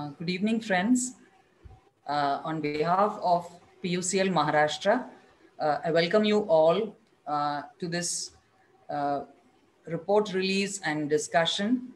Good evening, friends. On behalf of PUCL Maharashtra, I welcome you all to this report release and discussion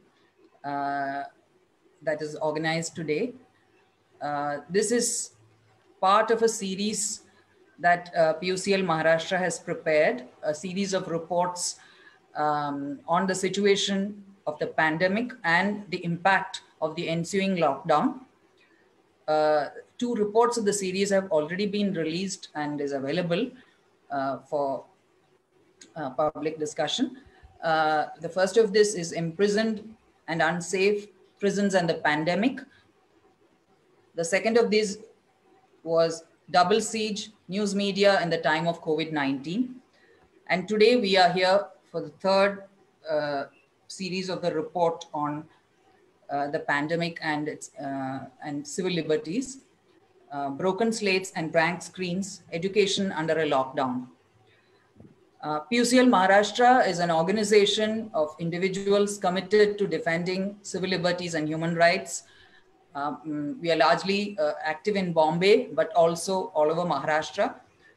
that is organized today. This is part of a series that PUCL Maharashtra has prepared, a series of reports on the situation of the pandemic and the impact of the ensuing lockdown. Two reports of the series have already been released and is available for public discussion. The first of this is Imprisoned and Unsafe Prisons and the Pandemic. The second of these was Double Siege, News Media in the Time of COVID-19. And today we are here for the third series of the report on the pandemic and its and civil liberties, broken slates and blank screens, education under a lockdown. PUCL Maharashtra is an organization of individuals committed to defending civil liberties and human rights. We are largely active in Bombay, but also all over Maharashtra.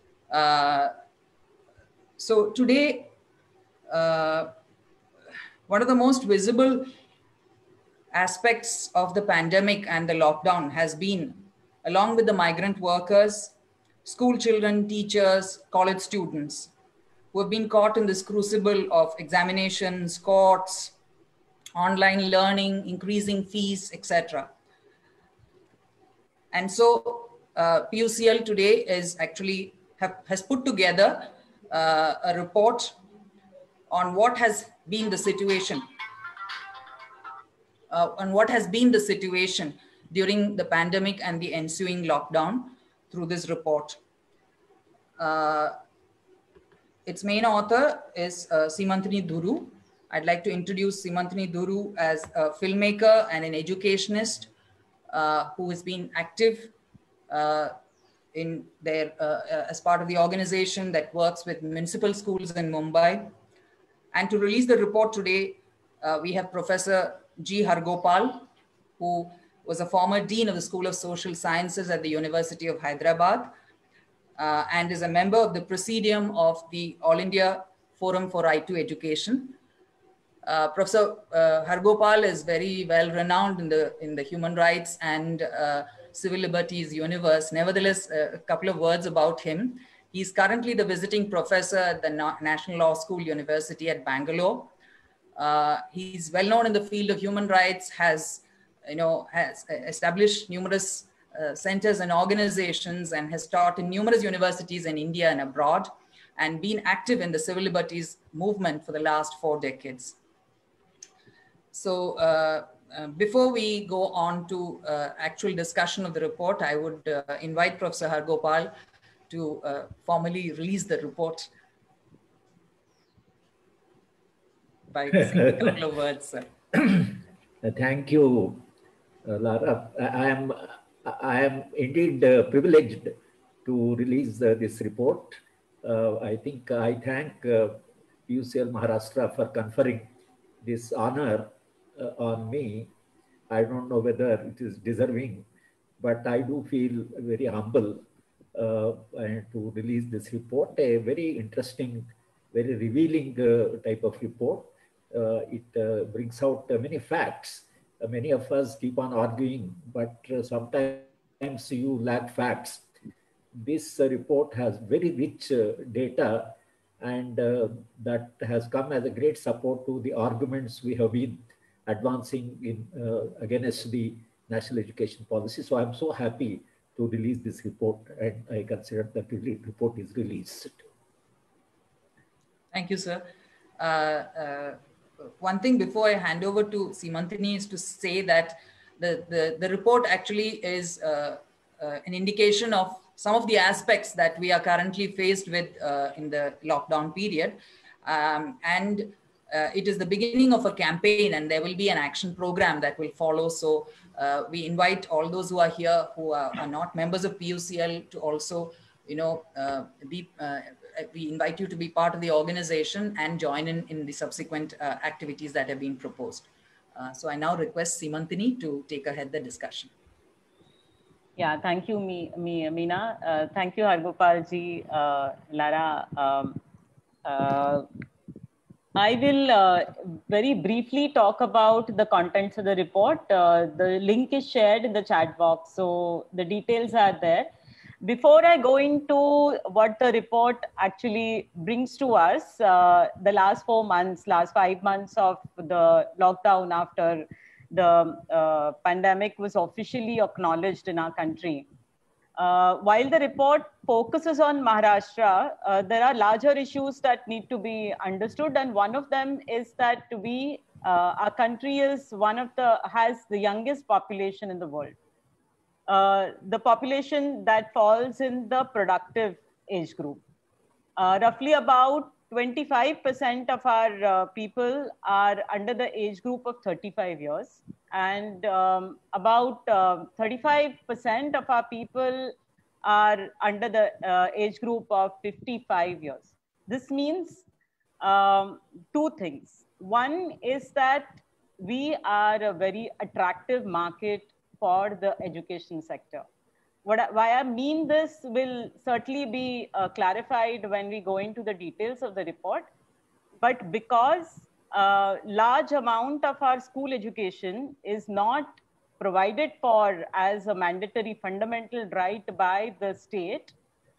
So today, one of the most visible aspects of the pandemic and the lockdown has been, along with the migrant workers, school children, teachers, college students, who have been caught in this crucible of examinations, courts, online learning, increasing fees, etc. And so PUCL today is actually has put together a report on what has been the situation during the pandemic and the ensuing lockdown through this report. Its main author is Seemantini Dhuru. I'd like to introduce Seemantini Dhuru as a filmmaker and an educationist who has been active in their as part of the organization that works with municipal schools in Mumbai. And to release the report today, we have Professor G. Hargopal, who was a former Dean of the School of Social Sciences at the University of Hyderabad and is a member of the Presidium of the All India Forum for Right to Education. Professor Hargopal is very well renowned in the human rights and civil liberties universe. Nevertheless, a couple of words about him. He's currently the visiting professor at the National Law School University at Bangalore. He's well known in the field of human rights, has established numerous centers and organizations, and has taught in numerous universities in India and abroad, and been active in the civil liberties movement for the last 4 decades. So before we go on to actual discussion of the report, I would invite Professor Hargopal to formally release the report by saying a couple of words, sir. Thank you, Lara. I am indeed privileged to release this report. I think I thank PUCL Maharashtra for conferring this honor on me. I don't know whether it is deserving, but I do feel very humble and to release this report, a very interesting, very revealing type of report. It brings out many facts. Many of us keep on arguing, but sometimes you lack facts. This report has very rich data, and that has come as a great support to the arguments we have been advancing in against the national education policy. So I'm so happy to release this report, and I consider that the report is released. Thank you, sir. One thing before I hand over to Seemantini is to say that the report actually is an indication of some of the aspects that we are currently faced with in the lockdown period. It is the beginning of a campaign, and there will be an action program that will follow. So we invite all those who are here who are not members of PUCL to also, we invite you to be part of the organization and join in the subsequent activities that have been proposed. So I now request Seemantini to take ahead the discussion. Yeah, thank you, Meena. Thank you, Hargopal ji, Lara. I will very briefly talk about the contents of the report. The link is shared in the chat box, so the details are there. Before I go into what the report actually brings to us, the last 4 months, last 5 months of the lockdown after the pandemic was officially acknowledged in our country. While the report focuses on Maharashtra, there are larger issues that need to be understood, and one of them is that our country is has the youngest population in the world. The population that falls in the productive age group. Roughly about 25% of our people are under the age group of 35 years, and about 35% of our people are under the age group of 55 years. This means two things. One is that we are a very attractive market for the education sector. Why I mean this will certainly be clarified when we go into the details of the report. But because a large amount of our school education is not provided for as a mandatory fundamental right by the state,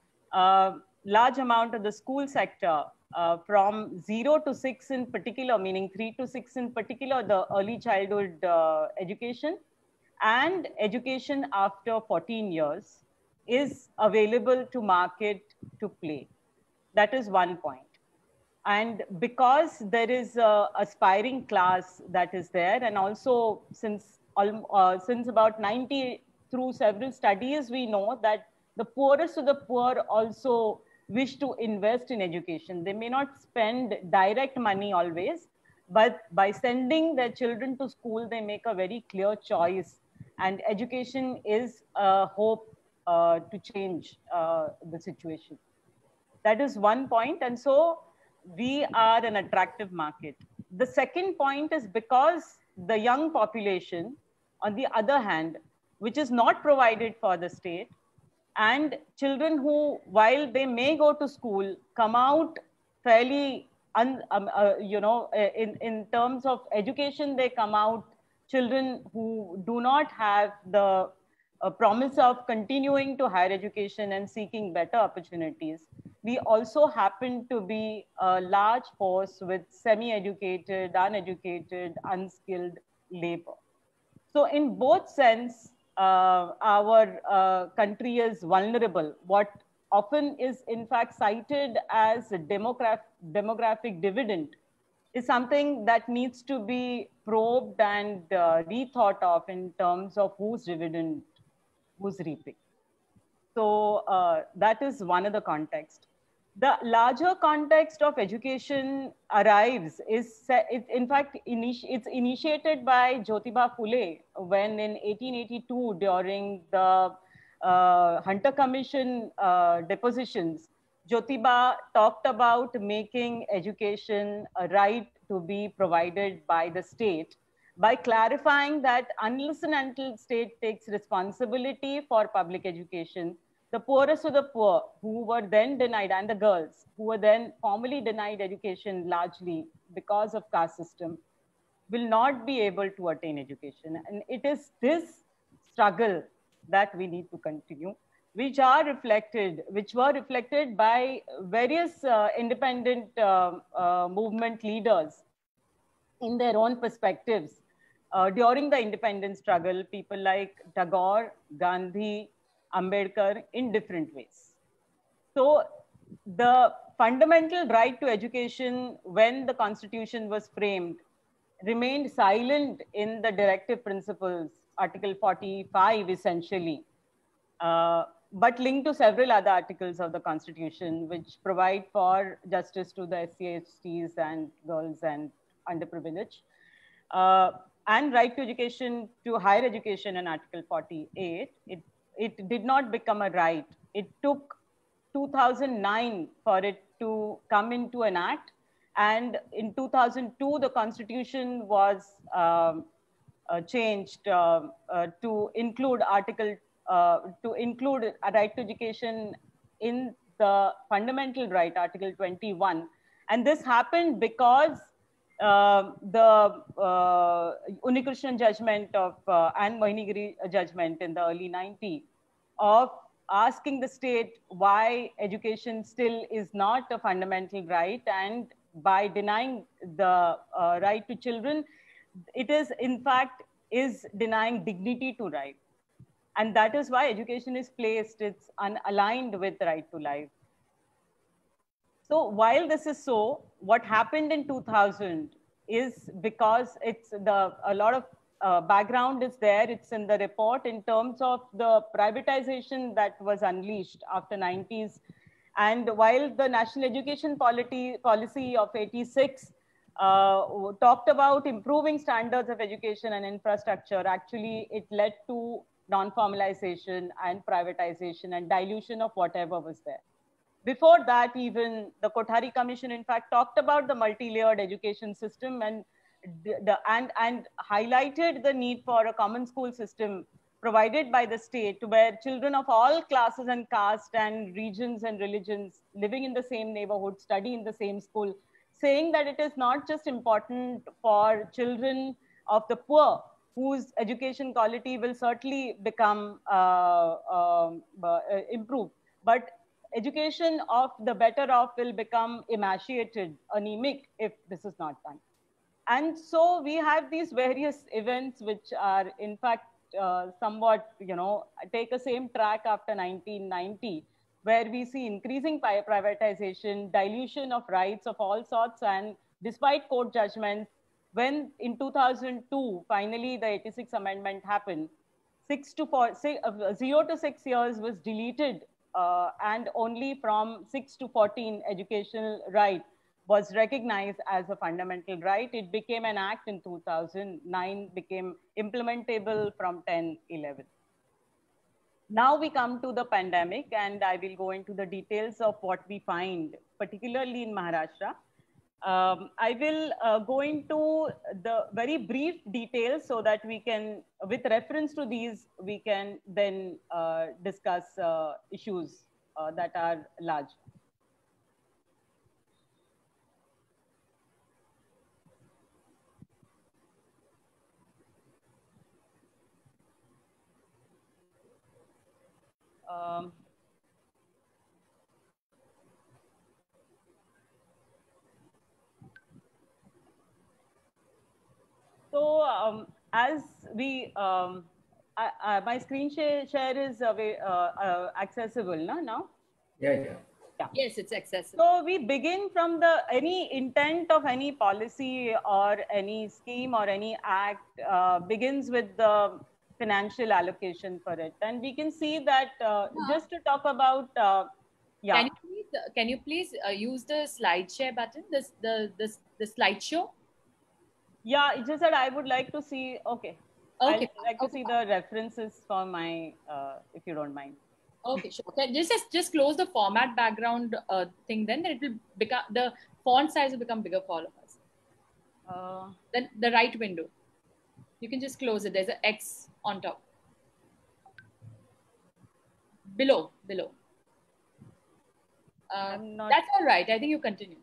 large amount of the school sector from 0 to 6 in particular, meaning 3 to 6 in particular, the early childhood education, and education after 14 years is available to market to play. That is one point. And because there is a aspiring class that is there, and also since about 90 through several studies, we know that the poorest of the poor also wish to invest in education. They may not spend direct money always, but by sending their children to school, they make a very clear choice. And education is a hope to change the situation. That is one point. And so we are an attractive market. The second point is because the young population, on the other hand, which is not provided for the state, and children who, while they may go to school, come out fairly, in terms of education, they come out children who do not have the promise of continuing to higher education and seeking better opportunities. We also happen to be a large force with semi-educated, uneducated, unskilled labor. So in both sense, our country is vulnerable. What often is in fact cited as a demographic dividend is something that needs to be probed and rethought of in terms of whose dividend, who's reaping. So that is one of the context. The larger context of education arrives in fact, it's initiated by Jyotiba Phule when in 1882 during the Hunter Commission depositions, Jyotiba talked about making education a right to be provided by the state by clarifying that unless and until state takes responsibility for public education, the poorest of the poor who were then denied, and the girls who were then formally denied education largely because of caste system, will not be able to attain education. And it is this struggle that we need to continue, which were reflected by various independent movement leaders in their own perspectives. During the independence struggle, people like Tagore, Gandhi, Ambedkar in different ways. So the fundamental right to education when the constitution was framed remained silent in the directive principles, Article 45 essentially, but linked to several other articles of the constitution which provide for justice to the SC, STs and girls and underprivileged. And right to education, to higher education in Article 48, it did not become a right. It took 2009 for it to come into an act. And in 2002, the constitution was changed to include Article to include a right to education in the fundamental right, Article 21. And this happened because the Unikrishnan judgment of and Mohinigiri judgment in the early 90s of asking the state why education still is not a fundamental right, and by denying the right to children, it is in fact is denying dignity to right. And that is why education is placed, it's unaligned with the right to life. So while this is so, what happened in 2000 is because a lot of background is there. It's in the report in terms of the privatization that was unleashed after 90s. And while the national education policy of 86 talked about improving standards of education and infrastructure, actually it led to non-formalization and privatization and dilution of whatever was there. Before that, even the Kothari Commission, in fact, talked about the multi-layered education system and highlighted the need for a common school system provided by the state, where children of all classes and caste and regions and religions living in the same neighborhood study in the same school, saying that it is not just important for children of the poor, whose education quality will certainly become improved, but education of the better off will become emaciated, anemic, if this is not done. And so we have these various events which are in fact somewhat, take a same track after 1990, where we see increasing privatization, dilution of rights of all sorts, and despite court judgments, when in 2002, finally the 86 amendment happened, 0 to 6 years was deleted, and only from 6 to 14 educational right was recognized as a fundamental right. It became an act in 2009, became implementable from 10/11. Now we come to the pandemic, and I will go into the details of what we find, particularly in Maharashtra. I will go into the very brief details so that we can, with reference to these, we can then discuss issues that are large. So as we, my screen share is accessible now? Yeah. Yes, it's accessible. So we begin from any intent of any policy or any scheme or any act begins with the financial allocation for it. And we can see that just to talk about, yeah. Can you please use the slide share button, the slideshow? Yeah, it's just that I would like to see, okay. I'd like to see the references for my, if you don't mind. Okay, sure. Okay, just close the format background thing, then it will become, the font size will become bigger for all of us. Then the right window, you can just close it. There's an X on top. Below. That's all right. I think you continue.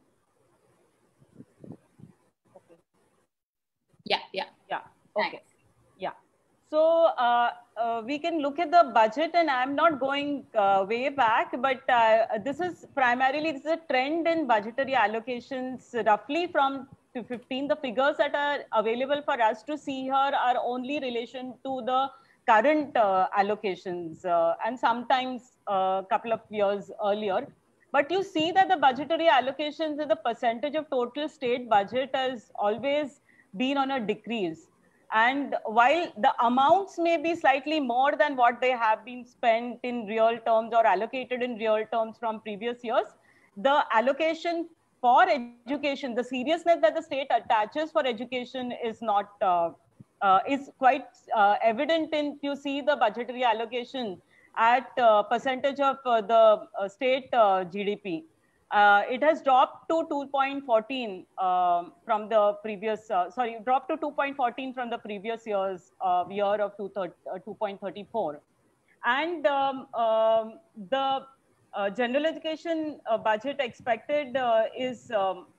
Okay. Yeah. Okay. Thanks. Yeah. So we can look at the budget, and I'm not going way back, but this is a trend in budgetary allocations roughly from 2015. The figures that are available for us to see here are only relation to the current allocations and sometimes a couple of years earlier. But you see that the budgetary allocations as a percentage of total state budget has always been on a decrease. And while the amounts may be slightly more than what they have been spent in real terms or allocated in real terms from previous years, the allocation for education, the seriousness that the state attaches for education is not, is quite evident in, you see the budgetary allocation at percentage of the state GDP. It has dropped to 2.14 from the previous, dropped to 2.14 from the previous year of 2.34. And the general education budget expected is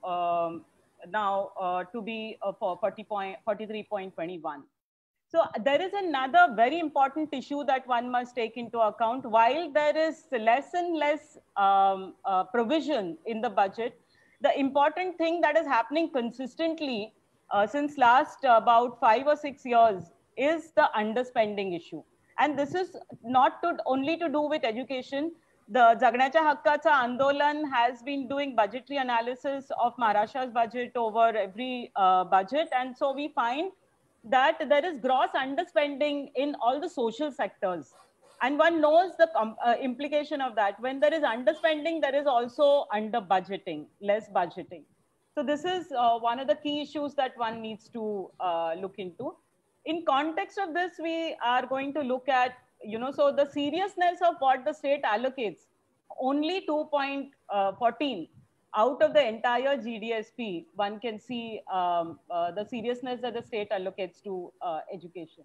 now to be for 43.21. So there is another very important issue that one must take into account. While there is less and less provision in the budget, the important thing that is happening consistently since last about 5 or 6 years is the underspending issue. And this is not only to do with education. The Jagnacha Hakkacha Andolan has been doing budgetary analysis of Maharashtra's budget over every budget. And so we find that there is gross underspending in all the social sectors. And one knows the implication of that. When there is underspending, there is also under budgeting, less budgeting. So this is one of the key issues that one needs to look into. In context of this, we are going to look at, so the seriousness of what the state allocates, only 2.14 out of the entire GDSP, one can see the seriousness that the state allocates to education.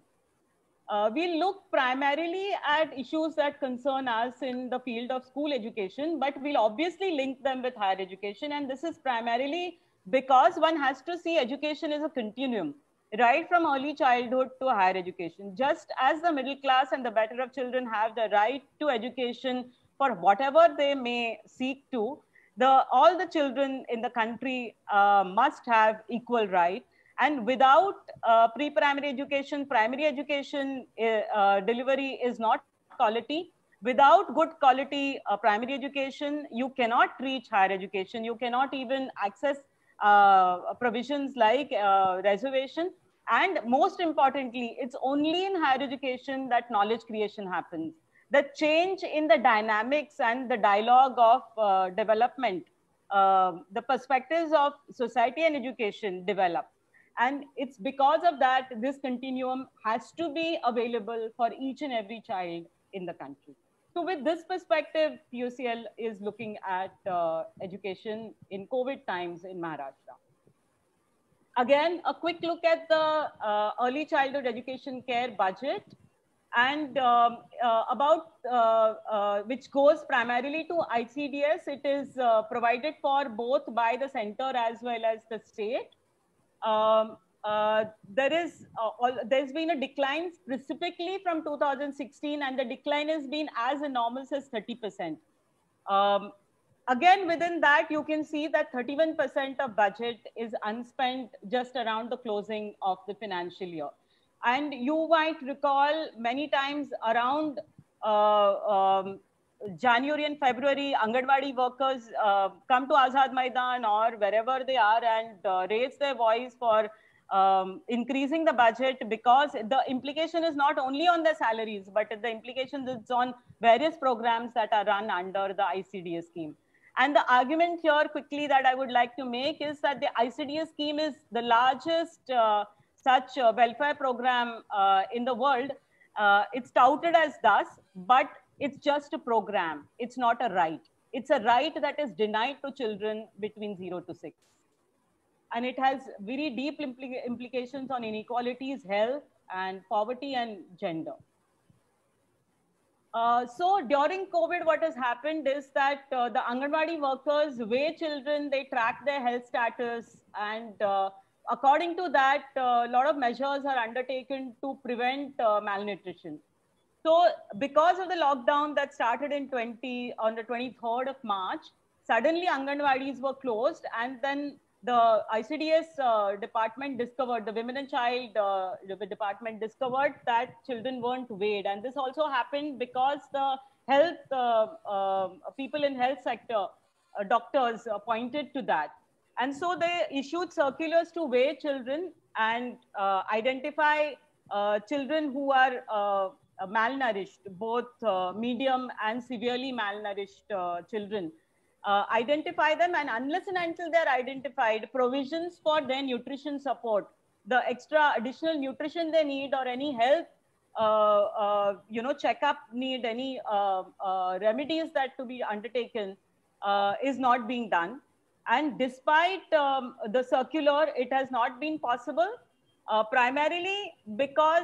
We look primarily at issues that concern us in the field of school education, but we'll obviously link them with higher education. And this is primarily because one has to see education as a continuum, right from early childhood to higher education. Just as the middle class and the better of children have the right to education for whatever they may seek to, all the children in the country must have equal right. And without pre-primary education, primary education delivery is not quality. Without good quality primary education, you cannot reach higher education. You cannot even access provisions like reservation. And most importantly, it's only in higher education that knowledge creation happens. The change in the dynamics and the dialogue of development, the perspectives of society and education develop. And it's because of that, this continuum has to be available for each and every child in the country. So with this perspective, PUCL is looking at education in COVID times in Maharashtra. Again, a quick look at the early childhood education care budget, and which goes primarily to ICDS. It is provided for both by the center as well as the state. There's been a decline specifically from 2016, and the decline has been as enormous as 30%. Again, within that, you can see that 31% of budget is unspent just around the closing of the financial year. And you might recall many times around January and February, Anganwadi workers come to Azad Maidan or wherever they are and raise their voice for increasing the budget, because the implication is not only on their salaries, but the implication is on various programs that are run under the ICDS scheme. And the argument here quickly that I would like to make is that the ICDS scheme is the largest such welfare program in the world. It's touted as thus, but it's just a program. It's not a right. It's a right that is denied to children between 0 to 6. And it has very deep implications on inequalities, health, and poverty and gender. So during COVID, what has happened is that the Anganwadi workers weigh children, they track their health status, and according to that, a lot of measures are undertaken to prevent malnutrition. So because of the lockdown that started on the 23rd of March, suddenly Anganwadis were closed, and then the ICDS department discovered, the Women and Child department discovered that children weren't weighed. And this also happened because the health, people in health sector, doctors pointed to that. And so they issued circulars to weigh children and identify children who are malnourished, both medium and severely malnourished children. Identify them, and unless and until they're identified, provisions for their nutrition support, the extra additional nutrition they need, or any health checkup need, any remedies that to be undertaken is not being done. And despite the circular, it has not been possible, primarily because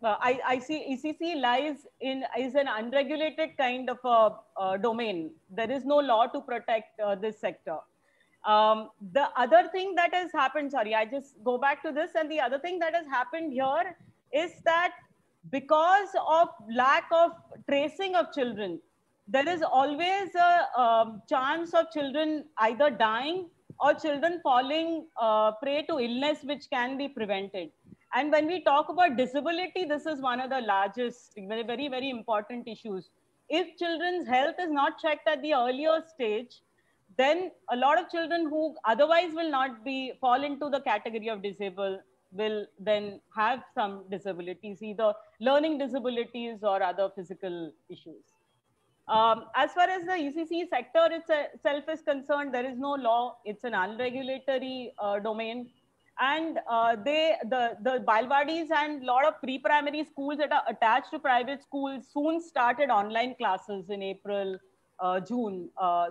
I see ECC is an unregulated kind of a domain. There is no law to protect this sector. The other thing that has happened, sorry, I just go back to this, and the other thing that has happened here is that because of lack of tracing of children, there is always a chance of children either dying or children falling prey to illness which can be prevented. And when we talk about disability, this is one of the largest, very, very, very important issues. If children's health is not checked at the earlier stage, then a lot of children who otherwise will not fall into the category of disabled will then have some disabilities, either learning disabilities or other physical issues. As far as the ECC sector itself is concerned, there is no law. It's an unregulatory domain. And the Balwadis and a lot of pre-primary schools that are attached to private schools soon started online classes in June.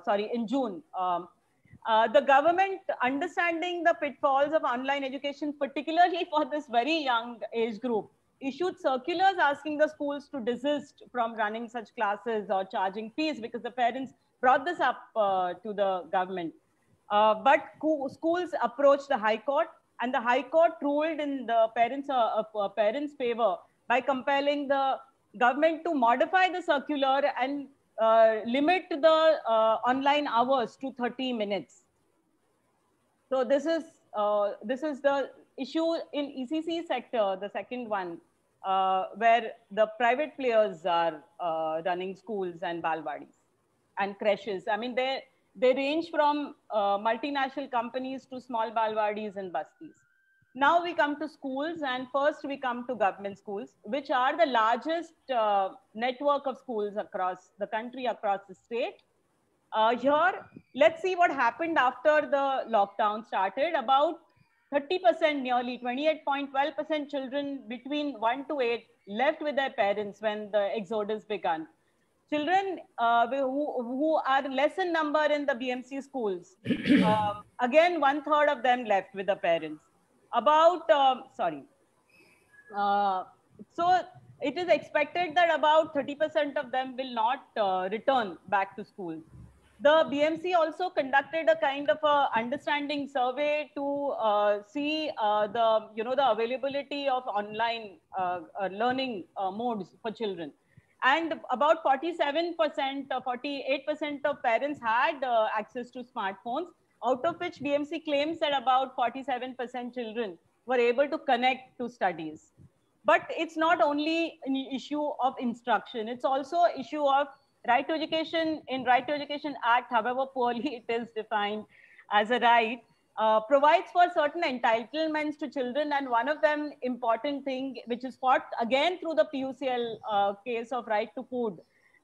The government, understanding the pitfalls of online education, particularly for this very young age group, issued circulars asking the schools to desist from running such classes or charging fees, because the parents brought this up to the government. But schools approached the High Court, and the High Court ruled in the parents' favor by compelling the government to modify the circular and limit the online hours to 30 minutes. So this is the issue in ECC sector, the second one, where the private players are running schools and Balwadis and creches. I mean, they range from multinational companies to small Balwadis and Bastis. Now we come to schools, and first we come to government schools, which are the largest network of schools across the country, across the state. Here, let's see what happened after the lockdown started. About 30%, nearly 28.12% children between 1 to 8 left with their parents when the exodus began. Children who are less in number in the BMC schools, again, 1/3 of them left with the parents. So it is expected that about 30% of them will not return back to school. The BMC also conducted a kind of a understanding survey to see the availability of online learning modes for children. And about 47%, 48% of parents had access to smartphones, out of which BMC claims that about 47% children were able to connect to studies. But it's not only an issue of instruction, it's also an issue of right to education. In Right to Education Act, however poorly it is defined as a right, provides for certain entitlements to children, and one of them important thing, which is fought again through the PUCL case of right to food,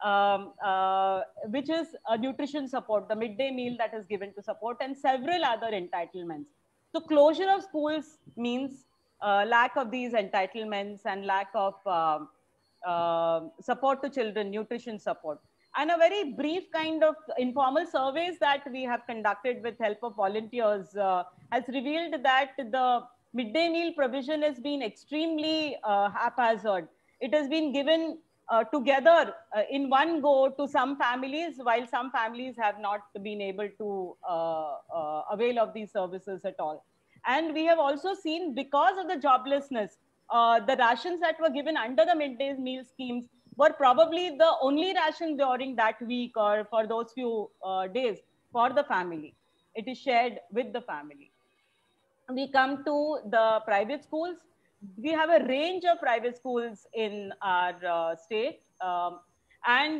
which is nutrition support, the midday meal that is given to support, and several other entitlements. So closure of schools means lack of these entitlements and lack of support to children, nutrition support. And a very brief kind of informal surveys that we have conducted with help of volunteers has revealed that the midday meal provision has been extremely haphazard. It has been given together in one go to some families, while some families have not been able to avail of these services at all. And we have also seen, because of the joblessness, the rations that were given under the midday meal schemes were probably the only ration during that week or for those few days for the family. It is shared with the family. We come to the private schools. We have a range of private schools in our state. From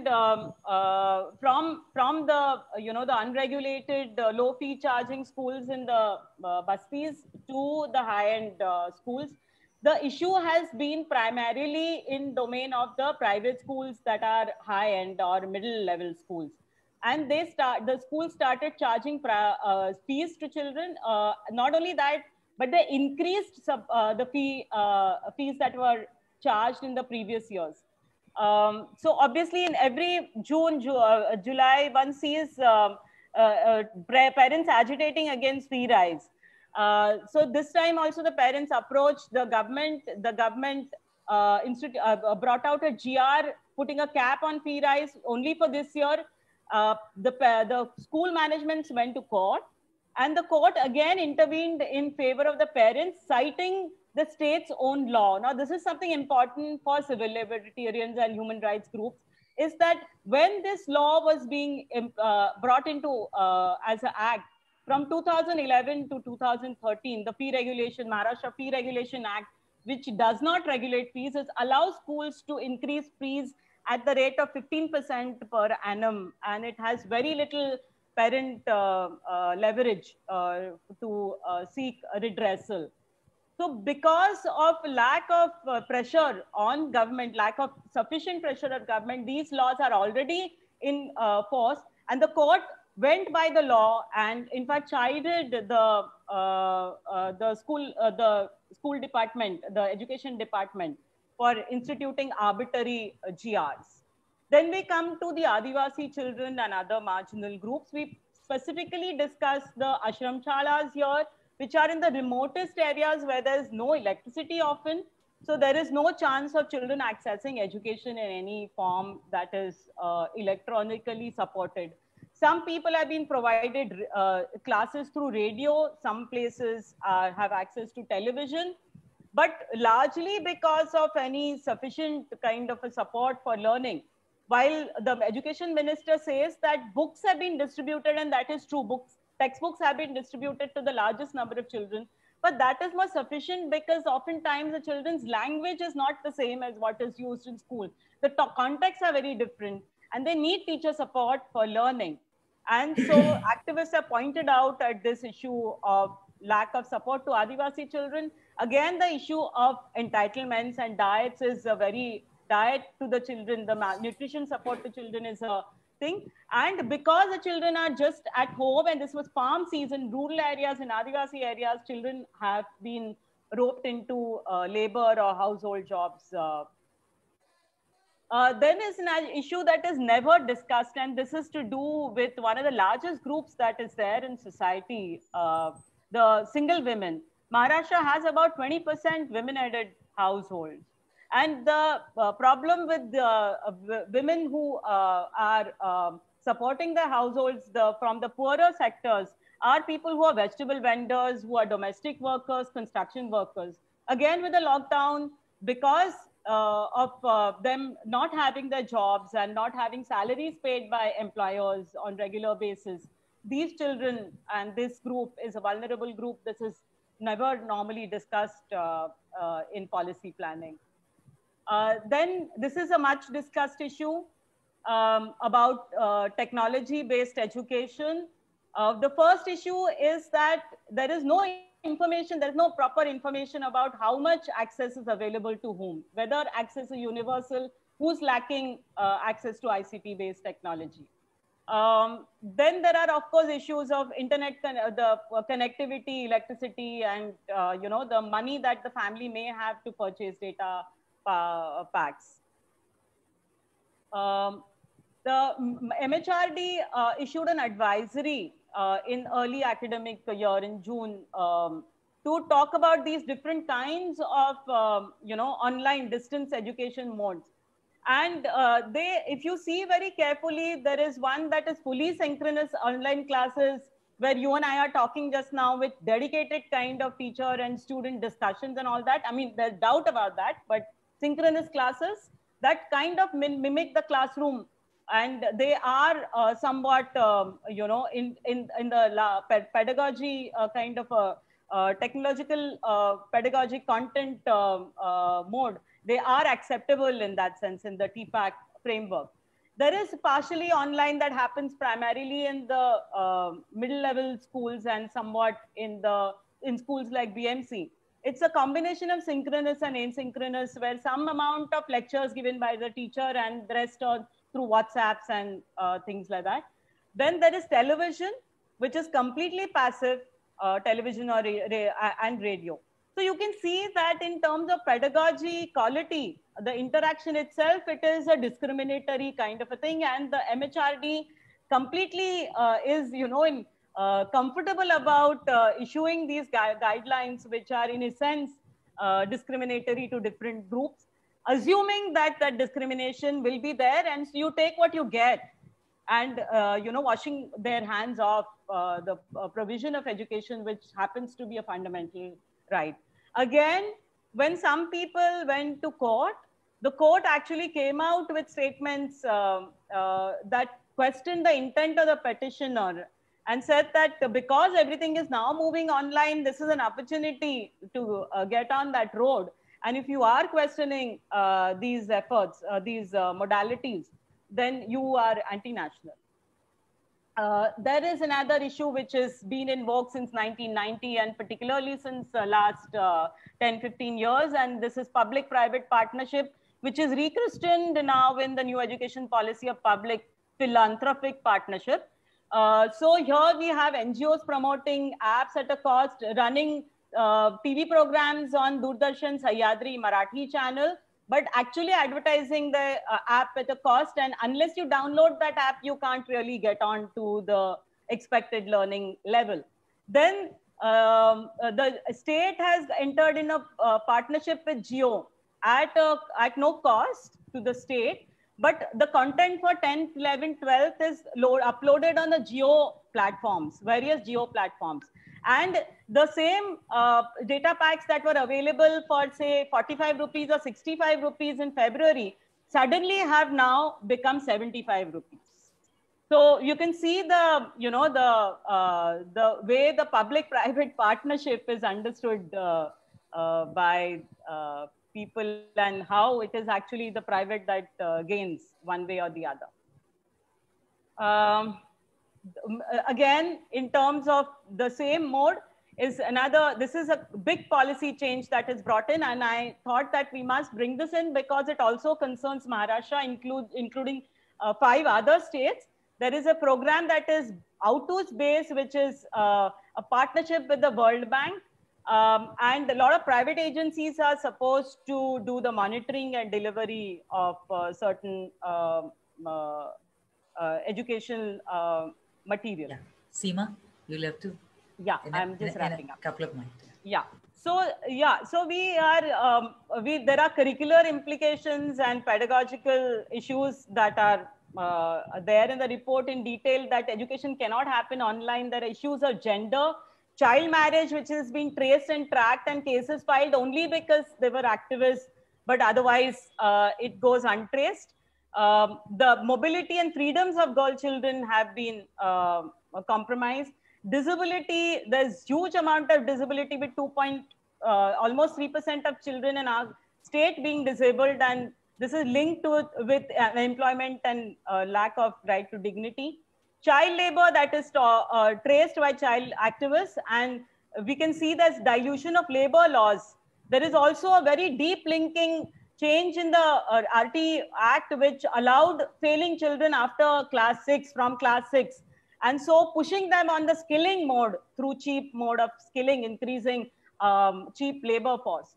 the, the unregulated low fee charging schools in the Bastis to the high-end schools, the issue has been primarily in domain of the private schools that are high-end or middle-level schools. And the schools started charging fees to children. Not only that, but they increased the fees that were charged in the previous years. So obviously in every July, one sees parents agitating against fee rise. So this time also the parents approached the government. The government brought out a GR putting a cap on fee rise only for this year. The school managements went to court, and the court again intervened in favor of the parents, citing the state's own law. Now, this is something important for civil libertarians and human rights groups, is that when this law was being brought into as an act from 2011 to 2013, the Fee Regulation, Maharashtra Fee Regulation Act, which does not regulate fees, allows schools to increase fees at the rate of 15% per annum, and it has very little parent leverage to seek a redressal. So because of lack of pressure on government, lack of sufficient pressure on government, these laws are already in force, and the court went by the law and in fact chided the school department, the education department, for instituting arbitrary GRs. Then we come to the Adivasi children and other marginal groups. We specifically discuss the ashram chalas here, which are in the remotest areas where there is no electricity often. So there is no chance of children accessing education in any form that is electronically supported. Some people have been provided classes through radio. Some places have access to television. But largely because of any sufficient kind of a support for learning, while the education minister says that books have been distributed, and that is true, textbooks have been distributed to the largest number of children, but that is not sufficient because oftentimes the children's language is not the same as what is used in school. The contexts are very different, and they need teacher support for learning. And so activists have pointed out at this issue of lack of support to Adivasi children. Again, the issue of entitlements and diets is a very diet to the children, the nutrition support to children is a thing. And because the children are just at home, and this was farm season, rural areas and Adivasi areas, children have been roped into labor or household jobs. Then is an issue that is never discussed, and this is to do with one of the largest groups that is there in society, the single women. Maharashtra has about 20% women-headed households. And the problem with the women who are supporting their households from the poorer sectors are people who are vegetable vendors, who are domestic workers, construction workers. Again, with the lockdown, because of them not having their jobs and not having salaries paid by employers on regular basis, these children and this group is a vulnerable group. This is never normally discussed in policy planning. Then this is a much discussed issue about technology-based education. The first issue is that there is no information, there's no proper information about how much access is available to whom, whether access is universal, who's lacking access to ICT-based technology. Then there are, of course, issues of internet, the connectivity, electricity, and the money that the family may have to purchase data packs. The MHRD issued an advisory in early academic year in June to talk about these different kinds of online distance education modes. And if you see very carefully, there is one that is fully synchronous online classes where you and I are talking just now with dedicated kind of teacher and student discussions and all that. I mean, there's doubt about that, but synchronous classes that kind of mimic the classroom, and they are somewhat, in the pedagogy kind of a technological pedagogy content mode. They are acceptable in that sense in the TPAC framework. There is partially online that happens primarily in the middle level schools and somewhat in schools like BMC. It's a combination of synchronous and asynchronous, where some amount of lectures given by the teacher and the rest are through WhatsApps and things like that. Then there is television, which is completely passive, television or and radio. So you can see that in terms of pedagogy quality, the interaction itself, it is a discriminatory kind of a thing, and the MHRD completely is, comfortable about issuing these guidelines, which are in a sense discriminatory to different groups. assuming that that discrimination will be there, and you take what you get, and washing their hands off the provision of education, which happens to be a fundamental right. Again, when some people went to court, the court actually came out with statements that questioned the intent of the petitioner, and said that because everything is now moving online, this is an opportunity to get on that road. And if you are questioning these efforts, these modalities, then you are anti-national. There is another issue which has been in vogue since 1990, and particularly since last 10-15 years, and this is public-private partnership, which is rechristened now in the new education policy of public philanthropic partnership. So here we have NGOs promoting apps at a cost, running TV programs on Doordarshan's Sahyadri Marathi channel, but actually advertising the app at a cost. And unless you download that app, you can't really get on to the expected learning level. Then the state has entered in a partnership with Jio at no cost to the state, but the content for 10th, 11th, 12th is uploaded on the Jio platforms, various Jio platforms. And the same data packs that were available for, say, 45 rupees or 65 rupees in February suddenly have now become 75 rupees. So you can see the, the way the public-private partnership is understood by people, and how it is actually the private that gains one way or the other. Again, in terms of the same mode, is another, this is a big policy change that is brought in, and I thought that we must bring this in because it also concerns Maharashtra, including 5 other states. There is a program that is Autos based, which is a partnership with the World Bank. And a lot of private agencies are supposed to do the monitoring and delivery of certain educational material. Yeah. Seema, you'll have to. Yeah, I'm just wrapping up. Couple of minutes. Yeah. So yeah, so we are there are curricular implications and pedagogical issues that are there in the report in detail, that education cannot happen online. There are issues of gender, child marriage, which has been traced and tracked, and cases filed only because they were activists, but otherwise it goes untraced. The mobility and freedoms of girl children have been compromised. Disability, there's huge amount of disability with almost 3% of children in our state being disabled, and this is linked to with employment and lack of right to dignity. Child labor, that is traced by child activists, and we can see there's dilution of labor laws. There is also a very deep linking change in the RT Act, which allowed failing children after class 6, from class 6. And so pushing them on the skilling mode through cheap mode of skilling, increasing cheap labor force.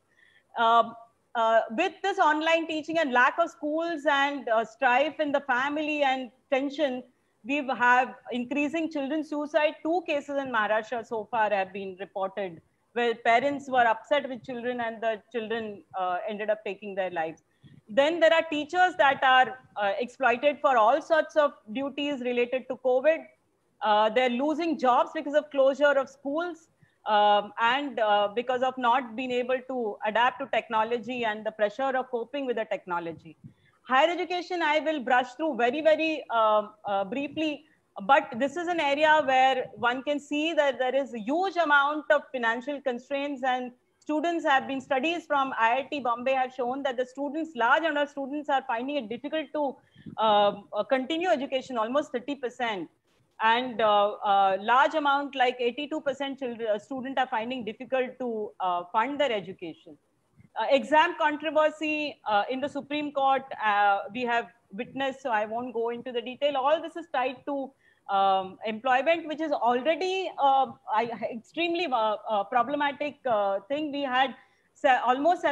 With this online teaching and lack of schools and strife in the family and tension, we have increasing children's suicide. 2 cases in Maharashtra so far have been reported, where parents were upset with children and the children ended up taking their lives. Then there are teachers that are exploited for all sorts of duties related to COVID. They're losing jobs because of closure of schools and because of not being able to adapt to technology and the pressure of coping with the technology. Higher education, I will brush through very, very briefly, but this is an area where one can see that there is a huge amount of financial constraints, and students have been, studies from IIT Bombay have shown that the students, large number of students are finding it difficult to continue education, almost 30%. And large amount, like 82% students are finding difficult to fund their education. Exam controversy in the Supreme Court, we have witnessed, so I won't go into the detail. All this is tied to employment, which is already extremely problematic thing. We had almost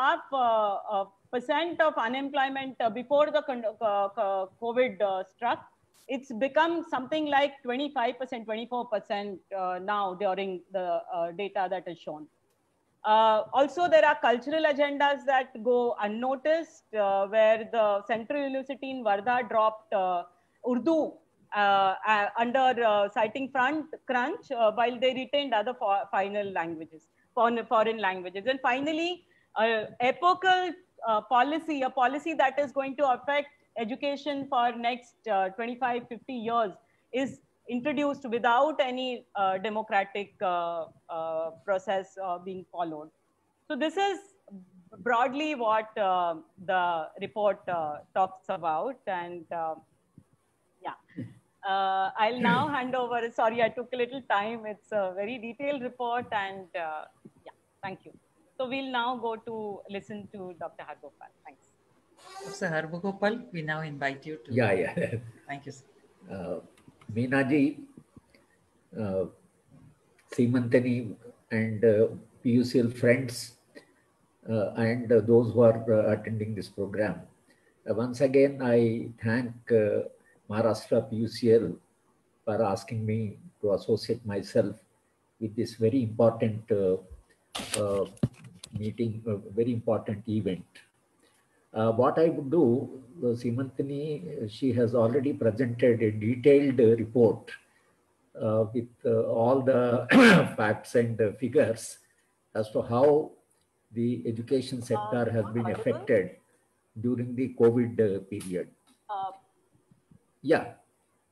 7.5% of unemployment before the COVID struck. It's become something like 25%, 24% now during the data that is shown. Also, there are cultural agendas that go unnoticed, where the Central University in Wardha dropped Urdu under citing crunch, while they retained other foreign languages. And finally, epochal policy, a policy that is going to affect education for next 25, 50 years, is introduced without any democratic process being followed. So this is broadly what the report talks about. And I'll now hand over. Sorry, I took a little time. It's a very detailed report, and yeah, thank you. So we'll now go to listen to Dr. Harbhupal. Thanks. Professor Harbhupal, we now invite you to. Yeah. Thank you, sir. Meenaji, Seemantini, and PUCL friends, and those who are attending this program. Once again, I thank Maharashtra PUCL for asking me to associate myself with this very important meeting, very important event. What I would do, Seemantini, she has already presented a detailed report with all the facts and figures as to how the education sector has been affected during the COVID period. Yeah.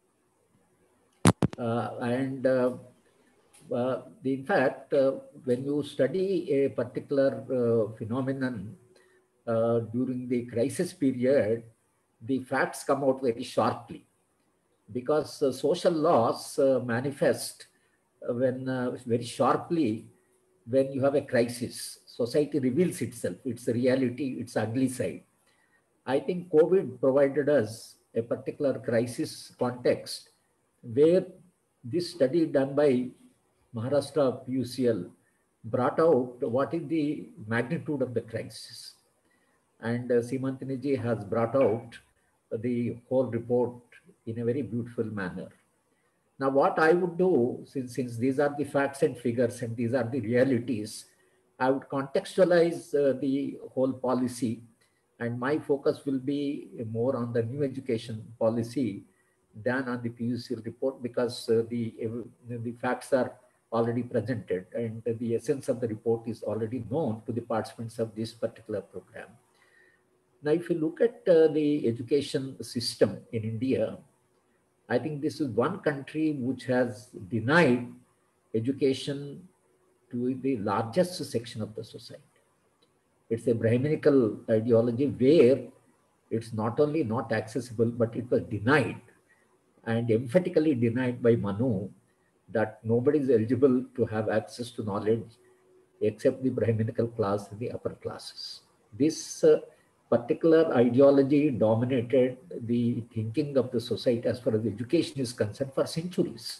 In fact, when you study a particular phenomenon during the crisis period, the facts come out very sharply, because social laws manifest when very sharply when you have a crisis. Society reveals itself, its reality, its ugly side. I think COVID provided us a particular crisis context where this study done by Maharashtra PUCL brought out what is the magnitude of the crisis. And Seemantini ji has brought out the whole report in a very beautiful manner. Now, what I would do, since these are the facts and figures and these are the realities, I would contextualize the whole policy, and my focus will be more on the new education policy than on the PUCL report, because the facts are already presented and the essence of the report is already known to the participants of this particular program. Now, if you look at the education system in India, I think this is one country which has denied education to the largest section of the society. It's a Brahminical ideology where it's not only not accessible, but it was denied, and emphatically denied by Manu, that nobody is eligible to have access to knowledge except the Brahminical class and the upper classes. This particular ideology dominated the thinking of the society as far as education is concerned for centuries.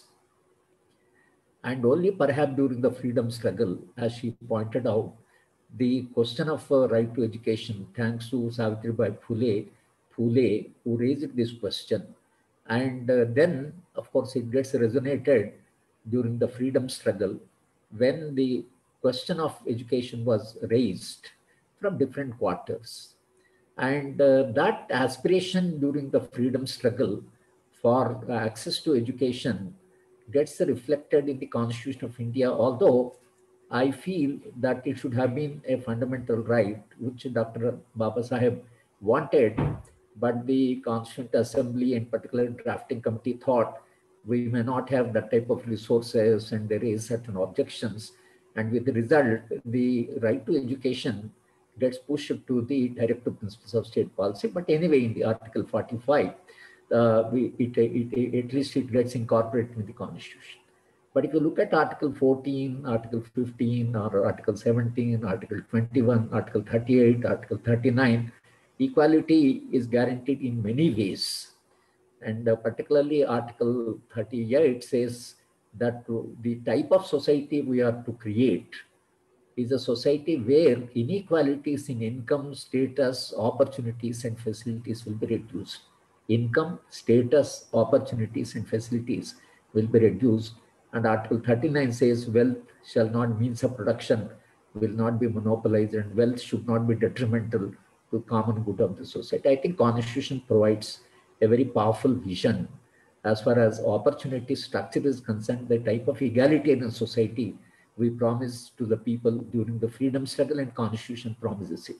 And only perhaps during the freedom struggle, as she pointed out, the question of right to education, thanks to Savitribai Phule, who raised this question. And then, of course, it gets resonated during the freedom struggle when the question of education was raised from different quarters. And that aspiration during the freedom struggle for access to education gets reflected in the Constitution of India, although I feel that it should have been a fundamental right, which Dr. Babasaheb wanted, but the Constituent Assembly and particular drafting committee thought we may not have that type of resources, and there is certain objections. And with the result, the right to education gets pushed to the directive principles of state policy. But anyway, in the Article 45, at least it gets incorporated in the Constitution. But if you look at Article 14, Article 15, or Article 17, Article 21, Article 38, Article 39, equality is guaranteed in many ways. And particularly Article 38 says that the type of society we are to create is a society where inequalities in income, status, opportunities, and facilities will be reduced. Income, status, opportunities, and facilities will be reduced. And Article 39 says wealth shall not means of production will not be monopolized, and wealth should not be detrimental to common good of the society. I think Constitution provides a very powerful vision as far as opportunity structure is concerned, the type of egalitarian society we promised to the people during the freedom struggle, and Constitution promises it.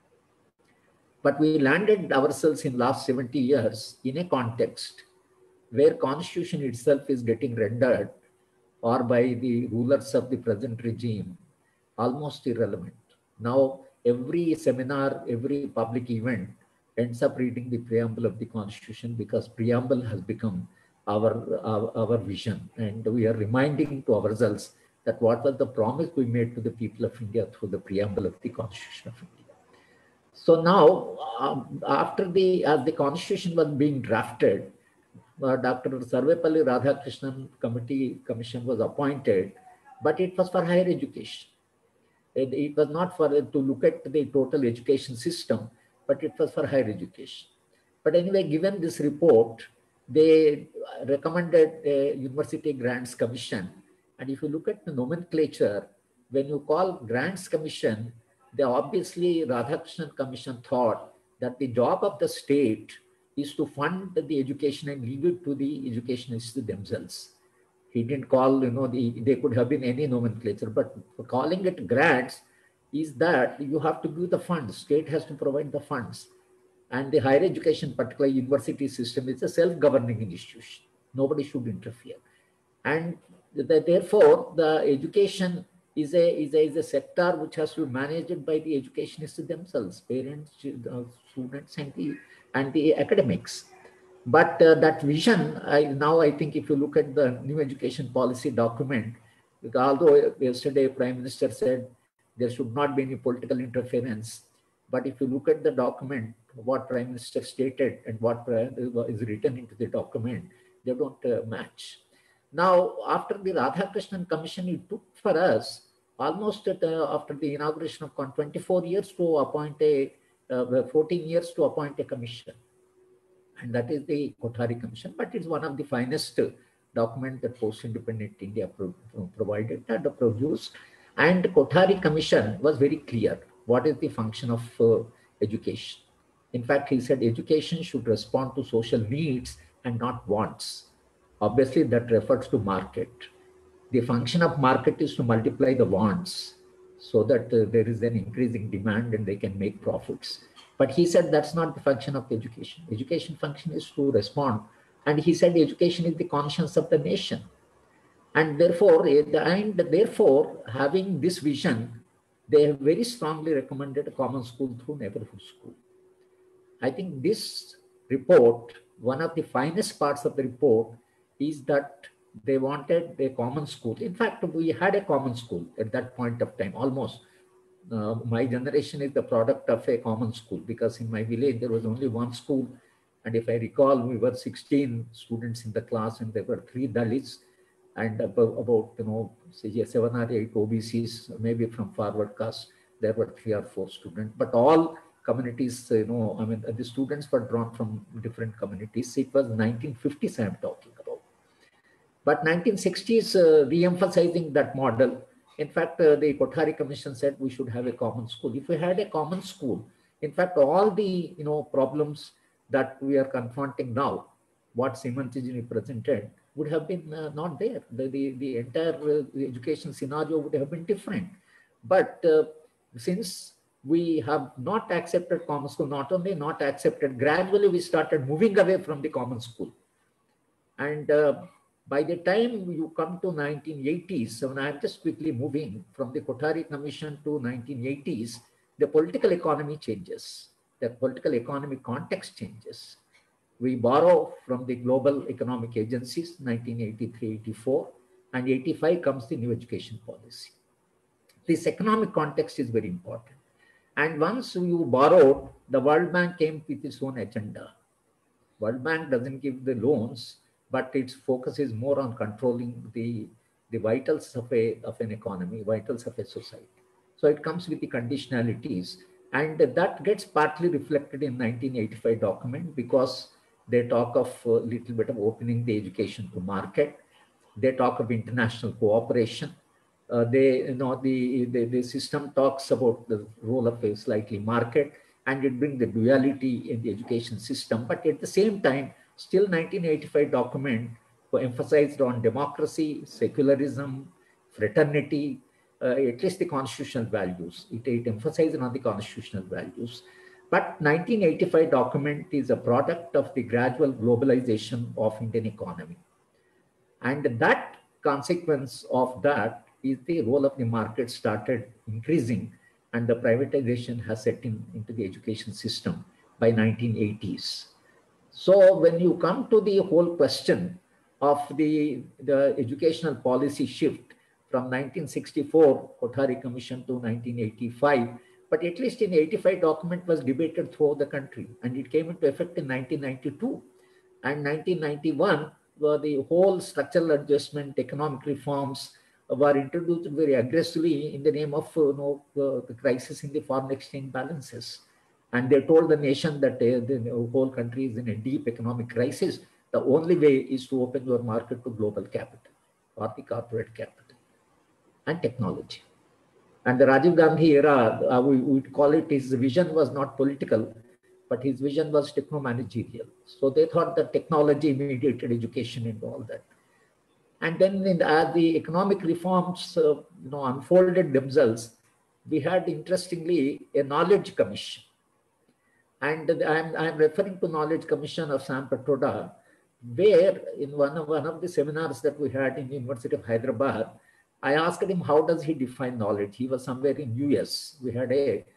But we landed ourselves in last 70 years in a context where Constitution itself is getting rendered, or by the rulers of the present regime, almost irrelevant. Now, every seminar, every public event ends up reading the preamble of the Constitution, because preamble has become our vision. And we are reminding to ourselves that what was the promise we made to the people of India through the preamble of the Constitution of India. So now, as the Constitution was being drafted, Dr. Sarvepalli Radhakrishnan commission was appointed, but it was for higher education. It was not for to look at the total education system, but it was for higher education. But anyway, given this report, they recommended a University Grants Commission. And if you look at the nomenclature, when you call Grants Commission, they obviously, Radhakrishnan Commission thought that the job of the state is to fund the education and leave it to the educationists themselves. He didn't call, they could have been any nomenclature, but calling it grants is that you have to give the funds. State has to provide the funds. And the higher education, particularly university system, is a self-governing institution. Nobody should interfere. And therefore, the education is a sector which has to be managed by the educationists themselves, parents, students, and the academics. But that vision, I think if you look at the new education policy document, although yesterday Prime Minister said there should not be any political interference, but if you look at the document, what Prime Minister stated and what is written into the document, they don't match. Now, after the Radhakrishnan Commission, it took for us almost after the inauguration of 24 years to appoint 14 years to appoint a commission. And that is the Kothari Commission, but it's one of the finest documents that post-independent India provided and produced. And Kothari Commission was very clear. What is the function of education? In fact, he said education should respond to social needs and not wants. Obviously, that refers to market. The function of market is to multiply the wants so that there is an increasing demand and they can make profits. But he said that's not the function of education. Education function is to respond. And he said education is the conscience of the nation. And therefore, having this vision, they have very strongly recommended a common school through neighborhood school. I think this report, one of the finest parts of the report is that they wanted a common school. In fact, we had a common school at that point of time, almost. My generation is the product of a common school, because in my village, there was only one school. And if I recall, we were 16 students in the class and there were 3 Dalits and about, say 7 or 8 OBCs, maybe from forward caste, there were 3 or 4 students, but all communities, the students were drawn from different communities. It was 1950s I'm talking about. But 1960s, re-emphasizing that model. In fact, the Kothari Commission said we should have a common school. If we had a common school, in fact, all the problems that we are confronting now, what Simanthiji presented, would have been not there. The entire education scenario would have been different. But since we have not accepted common school, not only not accepted, gradually we started moving away from the common school. And by the time you come to 1980s, so I'm just quickly moving from the Kothari Commission to 1980s, the political economy changes. The political economy context changes. We borrow from the global economic agencies, 1983-84, and 85 comes the new education policy. This economic context is very important. And once you borrowed, the World Bank came with its own agenda. World Bank doesn't give the loans, but its focus is more on controlling the vitals of an economy, vitals of a society. So it comes with the conditionalities, and that gets partly reflected in 1985 document, because they talk of a little bit of opening the education to market. They talk of international cooperation. The system talks about the role of a slightly market, and it brings the duality in the education system. But at the same time, still 1985 document emphasized on democracy, secularism, fraternity, at least the constitutional values. It emphasized on the constitutional values. But 1985 document is a product of the gradual globalization of Indian economy. And that consequence of that is the role of the market started increasing, and the privatization has set into the education system by 1980s. So when you come to the whole question of the educational policy shift from 1964 Kothari Commission to 1985, but at least in 85 document was debated throughout the country, and it came into effect in 1992 and 1991. The whole structural adjustment, economic reforms were introduced very aggressively in the name of the crisis in the foreign exchange balances. And they told the nation that the whole country is in a deep economic crisis. The only way is to open your market to global capital or the corporate capital and technology. And the Rajiv Gandhi era, we would call it, his vision was not political, but his vision was techno-managerial. So they thought that technology mediated education and all that. And then as the economic reforms unfolded themselves, we had, interestingly, a knowledge commission. And I'm referring to Knowledge Commission of Sam Petroda, where in one of the seminars that we had in the University of Hyderabad, I asked him, how does he define knowledge? He was somewhere in US. We had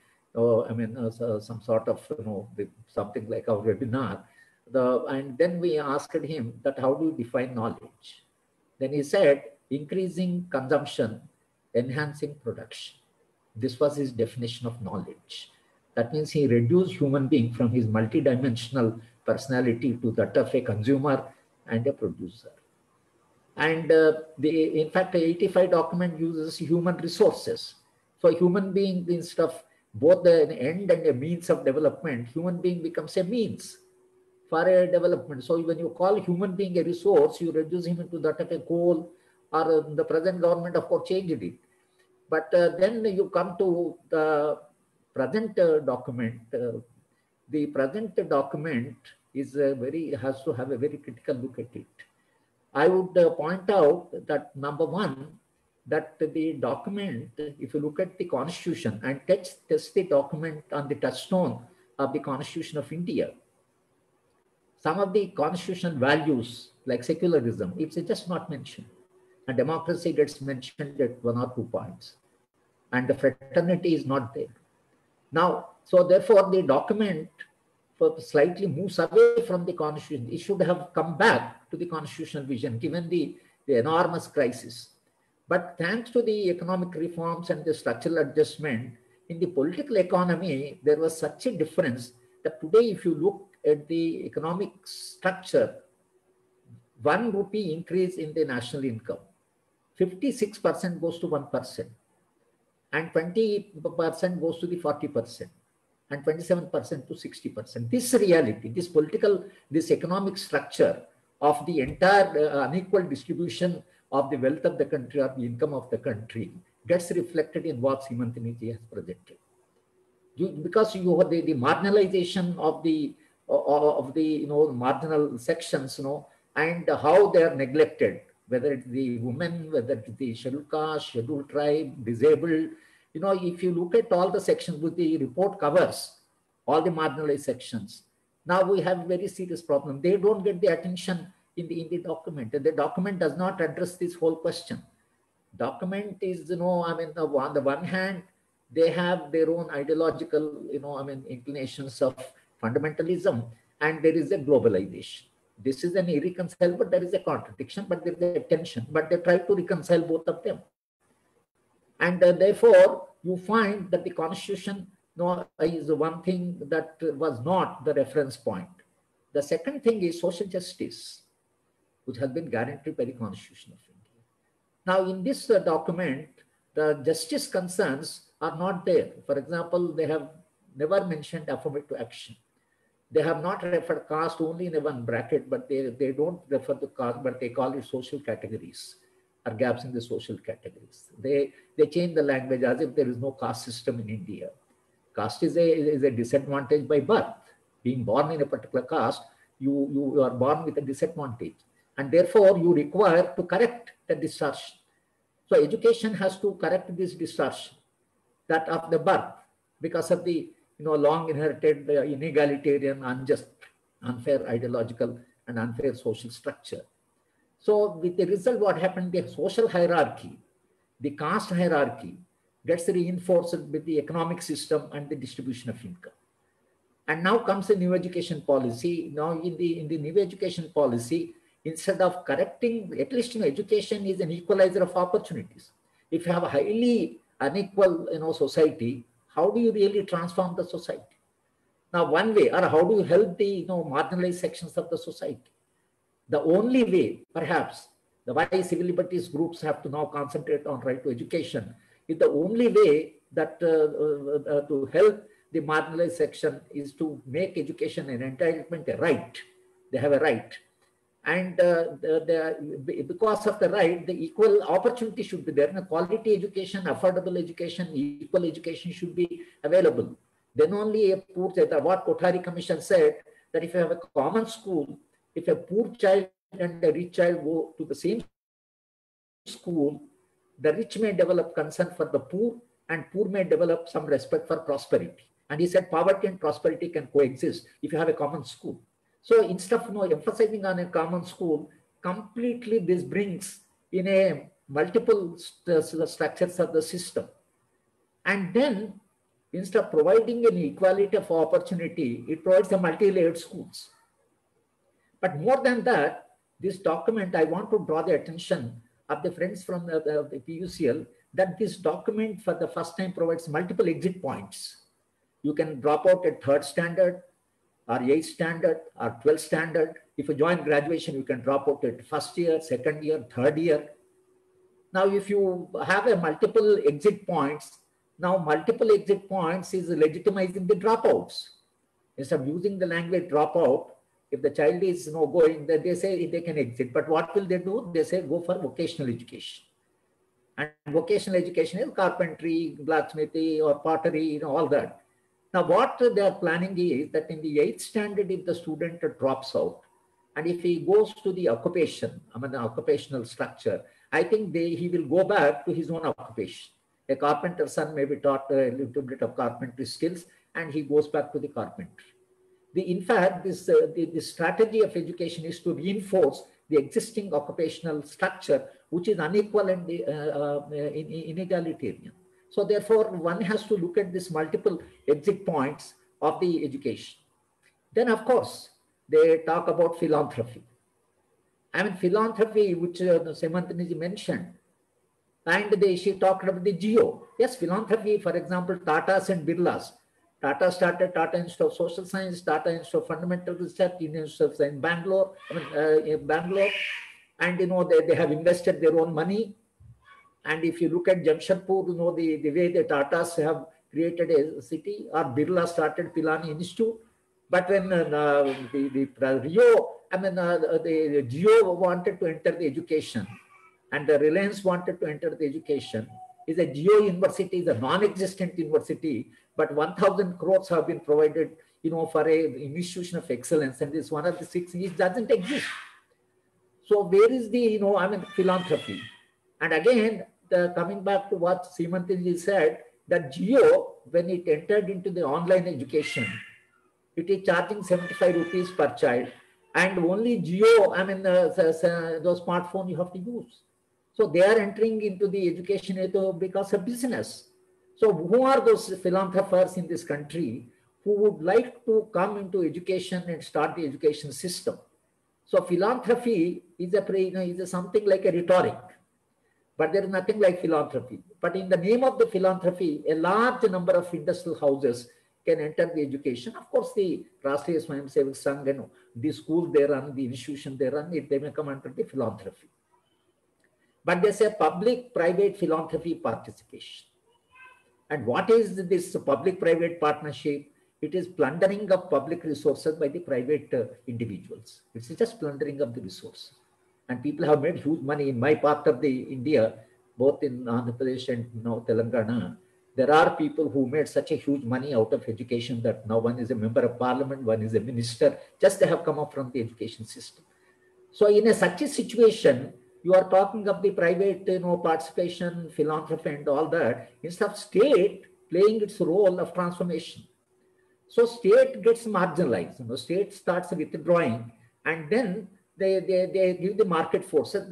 some sort of, something like our webinar. And then we asked him that, how do you define knowledge? Then he said, increasing consumption, enhancing production. This was his definition of knowledge. That means he reduced human being from his multidimensional personality to that of a consumer and a producer. And in fact, the 85 document uses human resources. So human being, instead of both the end and a means of development, human being becomes a means for a development. So when you call human being a resource, you reduce him into that of a coal, or the present government, of course, changed it. But then you come to the present document. The present document is has to have a very critical look at it. I would point out that, number one, that the document, if you look at the Constitution and test the document on the touchstone of the Constitution of India, some of the constitutional values like secularism, it's just not mentioned. And democracy gets mentioned at 1 or 2 points. And the fraternity is not there. Now, so therefore the document slightly moves away from the Constitution. It should have come back to the constitutional vision, given the enormous crisis. But thanks to the economic reforms and the structural adjustment in the political economy, there was such a difference that today, if you look at the economic structure, 1 rupee increase in the national income, 56% goes to 1%, and 20% goes to the 40%, and 27% to 60%. This reality, this economic structure of the entire unequal distribution of the wealth of the country or the income of the country gets reflected in what Simantini has presented. Because you have the marginalization of the marginal sections, and how they are neglected, whether it's the women, whether it's the scheduled caste, scheduled tribe, disabled. If you look at all the sections, which the report covers, all the marginalized sections, now we have a very serious problem. They don't get the attention in the document. The document does not address this whole question. Document is, on the one hand, they have their own ideological, inclinations of fundamentalism, and there is a globalization. This is an irreconcilable, but there is a contradiction, but there is a tension, but they try to reconcile both of them. And therefore, you find that the Constitution is one thing that was not the reference point. The second thing is social justice, which has been guaranteed by the Constitution of India. Now, in this document, the justice concerns are not there. For example, they have never mentioned affirmative action. They have not referred caste only in a one bracket, but they don't refer to caste, but they call it social categories. or gaps in the social categories. They change the language as if there is no caste system in India. Caste is a disadvantage by birth. Being born in a particular caste, you are born with a disadvantage. And therefore, you require to correct the distortion. So education has to correct this distortion, that of the birth, because of the long inherited inegalitarian, unjust, unfair ideological and unfair social structure. So with the result, what happened, the social hierarchy, the caste hierarchy gets reinforced with the economic system and the distribution of income. And now comes the new education policy. Now in the new education policy, instead of correcting, at least education is an equalizer of opportunities. If you have a highly unequal society, how do you really transform the society? Now one way, or how do you help the marginalized sections of the society? The only way, perhaps, the why civil liberties groups have to now concentrate on right to education, is the only way that to help the marginalized section is to make education an entitlement, a right. They have a right. And because of the right, the equal opportunity should be there. And quality education, affordable education, equal education should be available. Then only a poor child, what Kothari Commission said, that if you have a common school, if a poor child and a rich child go to the same school, the rich may develop concern for the poor and poor may develop some respect for prosperity. And he said poverty and prosperity can coexist if you have a common school. So instead of emphasizing on a common school, completely this brings in a multiple structures of the system. And then instead of providing an equality of opportunity, it provides a multi-layered schools. But more than that, this document, I want to draw the attention of the friends from the PUCL that this document for the first time provides multiple exit points. You can drop out at 3rd standard or 8th standard or 12th standard. If you join graduation, you can drop out at 1st year, 2nd year, 3rd year. Now, if you have a multiple exit points, now multiple exit points is legitimizing the dropouts. Instead of using the language dropout, if the child is going, they say they can exit. But what will they do? They say go for vocational education. And vocational education is carpentry, blacksmithy, or pottery, all that. Now, what they are planning is that in the 8th standard, if the student drops out, and if he goes to the occupation, the occupational structure, I think he will go back to his own occupation. A carpenter's son may be taught a little bit of carpentry skills, and he goes back to the carpentry. In fact, this strategy of education is to reinforce the existing occupational structure, which is unequal and inegalitarian. So therefore, one has to look at this multiple exit points of the education. Then, of course, they talk about philanthropy. Philanthropy, which Semantaniji mentioned, and she talked about the geo. Yes, philanthropy, for example, Tatas and Birlas. Tata started Tata Institute of Social Science, Tata Institute of Fundamental Research, Indian Institute of Science, Bangalore, and they have invested their own money. And if you look at Jamshedpur, the way the Tatas have created a city, or Birla started Pilani Institute. But when the Rio, the Geo wanted to enter the education, and the Reliance wanted to enter the education, is a Geo university, is a non-existent university, but 1,000 crores have been provided, for an institution of excellence, and this one of the 6 it doesn't exist. So where is the, philanthropy? And again, coming back to what Semantanji said, that Geo, when it entered into the online education, it is charging 75 rupees per child, and only Geo, those smartphone you have to use. So they are entering into the education because of business. So who are those philanthropers in this country who would like to come into education and start the education system? So philanthropy is something like a rhetoric, but there is nothing like philanthropy. But in the name of the philanthropy, a large number of industrial houses can enter the education. Of course, the Rashtriya Swayamsevak Sangh, the schools they run, the institution they run, they may come under the philanthropy. But there's a public-private philanthropy participation. And what is this public-private partnership? It is plundering of public resources by the private individuals. It's just plundering of the resources. And people have made huge money in my part of the India, both in Andhra Pradesh and now Telangana. There are people who made such a huge money out of education that now one is a member of parliament, one is a minister, just they have come up from the education system. So in such a situation, you are talking of the private, participation, philanthropy and all that, instead of state playing its role of transformation. So state gets marginalized, state starts withdrawing, and then they give the market forces.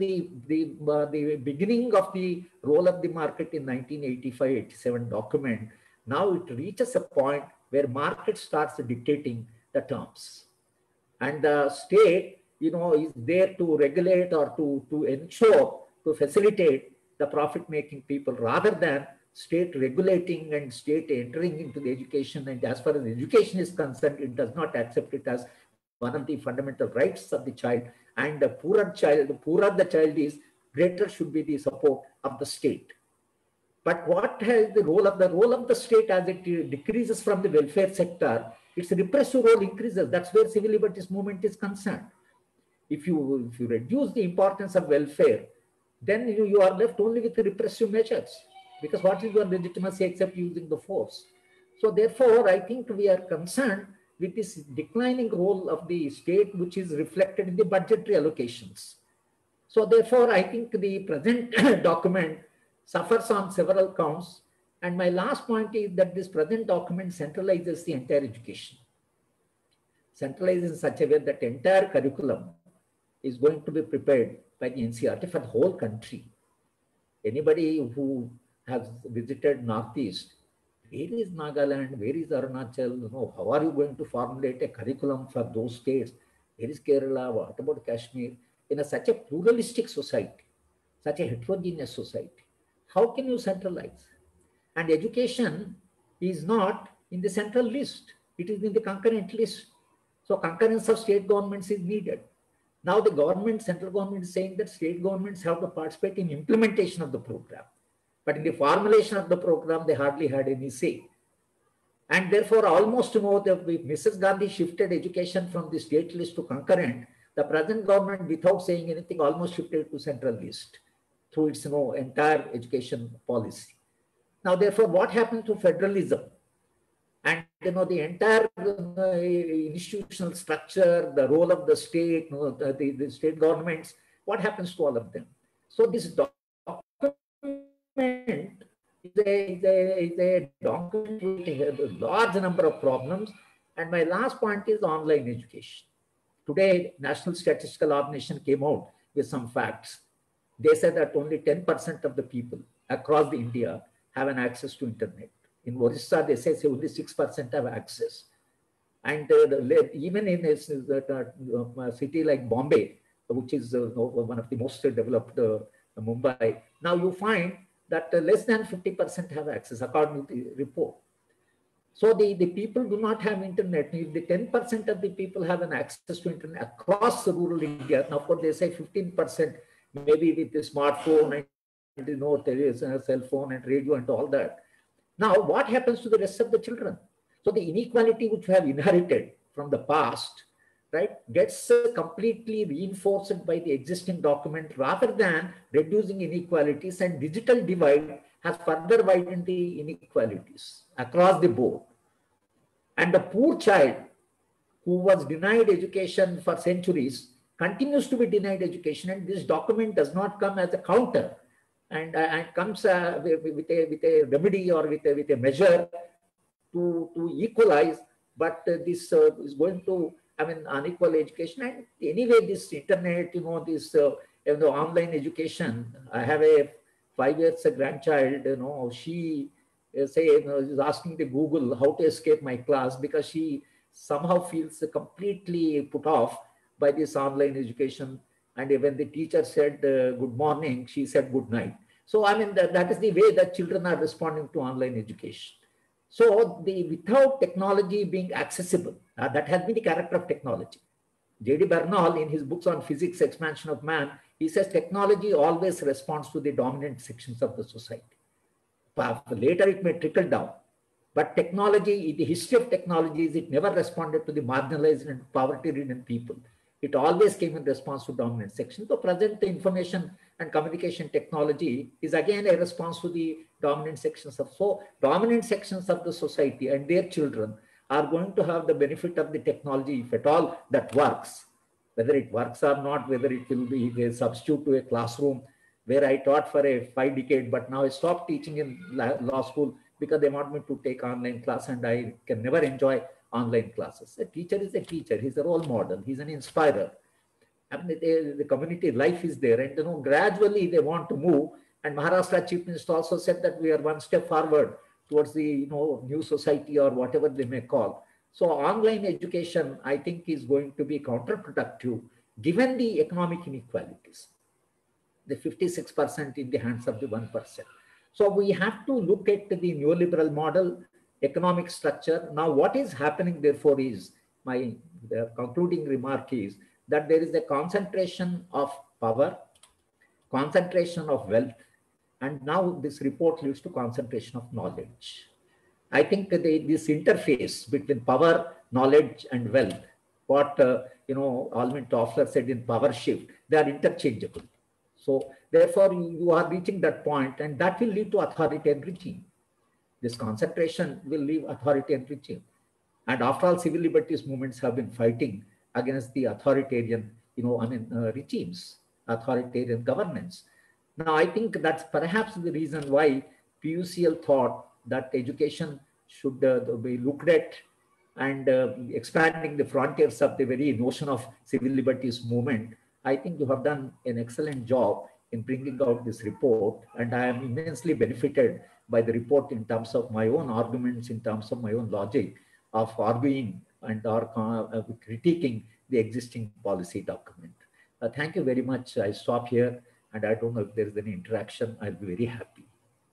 The beginning of the role of the market in 1985-87 document, now it reaches a point where market starts dictating the terms. And the state, is there to regulate or to ensure, to facilitate the profit-making people, rather than state regulating and state entering into the education. And as far as education is concerned, it does not accept it as one of the fundamental rights of the child. And the poorer the child is, greater should be the support of the state. But what has the role of the state as it decreases from the welfare sector, its repressive role increases. That's where civil liberties movement is concerned. If you reduce the importance of welfare, then you are left only with the repressive measures, because what is your legitimacy except using the force? So therefore, I think we are concerned with this declining role of the state, which is reflected in the budgetary allocations. So therefore, I think the present document suffers on several counts. And my last point is that this present document centralizes the entire education. Centralizes in such a way that entire curriculum is going to be prepared by the NCERT for the whole country. Anybody who has visited Northeast, where is Nagaland, where is Arunachal, how are you going to formulate a curriculum for those states? Where is Kerala, what about Kashmir? In such a pluralistic society, such a heterogeneous society, how can you centralize? And education is not in the central list, it is in the concurrent list. So concurrence of state governments is needed. Now the central government is saying that state governments have to participate in implementation of the program. But in the formulation of the program, they hardly had any say. And therefore, almost Mrs. Gandhi shifted education from the state list to concurrent, the present government, without saying anything, almost shifted to central list through its entire education policy. Now, therefore, what happened to federalism? And the entire institutional structure, the role of the state, the state governments, what happens to all of them? So this document is a document with a large number of problems. And my last point is online education. Today, National Statistical Organization came out with some facts. They said that only 10% of the people across the India have an access to internet. In Orissa, they say only 6% have access. And even in a city like Bombay, which is one of the most developed Mumbai, now you find that less than 50% have access, according to the report. So the people do not have internet. If the 10% of the people have an access to internet across rural India, now of course they say 15% maybe with the smartphone and there is a cell phone and radio and all that. Now what happens to the rest of the children? So the inequality which we have inherited from the past, right, gets completely reinforced by the existing document rather than reducing inequalities, and digital divide has further widened the inequalities across the board. And the poor child who was denied education for centuries continues to be denied education, and this document does not come as a counter and comes with a remedy or with a measure to equalize, but this is going to, unequal education. And anyway, this internet, this online education. I have a 5 years grandchild, she is asking the Google how to escape my class because she somehow feels completely put off by this online education. And when the teacher said good morning, she said good night. So that is the way that children are responding to online education. So without technology being accessible, that has been the character of technology. J.D. Bernal, in his books on physics, expansion of man, he says technology always responds to the dominant sections of the society. Later it may trickle down, but technology, in the history of technology, it never responded to the marginalized and poverty-ridden people. It always came in response to dominant section. So present, the information and communication technology is again a response to the dominant sections of, so dominant sections of the society and their children are going to have the benefit of the technology, if at all that works. Whether it works or not, whether it will be a substitute to a classroom where I taught for a 5 decades, but now I stopped teaching in law school because they want me to take online class and I can never enjoy online classes. A teacher is a teacher. He's a role model. He's an inspirer. I mean, the community life is there, and gradually they want to move. And Maharashtra Chief Minister also said that we are one step forward towards the new society or whatever they may call. So online education, I think, is going to be counterproductive given the economic inequalities. The 56% in the hands of the 1%. So we have to look at the neoliberal model, economic structure. Now, what is happening, therefore, is my concluding remark is that there is a concentration of power, concentration of wealth, and now this report leads to concentration of knowledge. I think this interface between power, knowledge, and wealth, what Alvin Toffler said in Power Shift, they are interchangeable. So therefore, you are reaching that point, and that will lead to authoritarian regime. This concentration will lead authoritarian regime. And after all, civil liberties movements have been fighting against the authoritarian, regimes, authoritarian governance. Now, I think that's perhaps the reason why PUCL thought that education should be looked at and expanding the frontiers of the very notion of civil liberties movement. I think you have done an excellent job in bringing out this report, and I am immensely benefited by the report in terms of my own arguments, in terms of my own logic of arguing and critiquing the existing policy document. Thank you very much. I stop here, and I don't know if there is any interaction. I'll be very happy.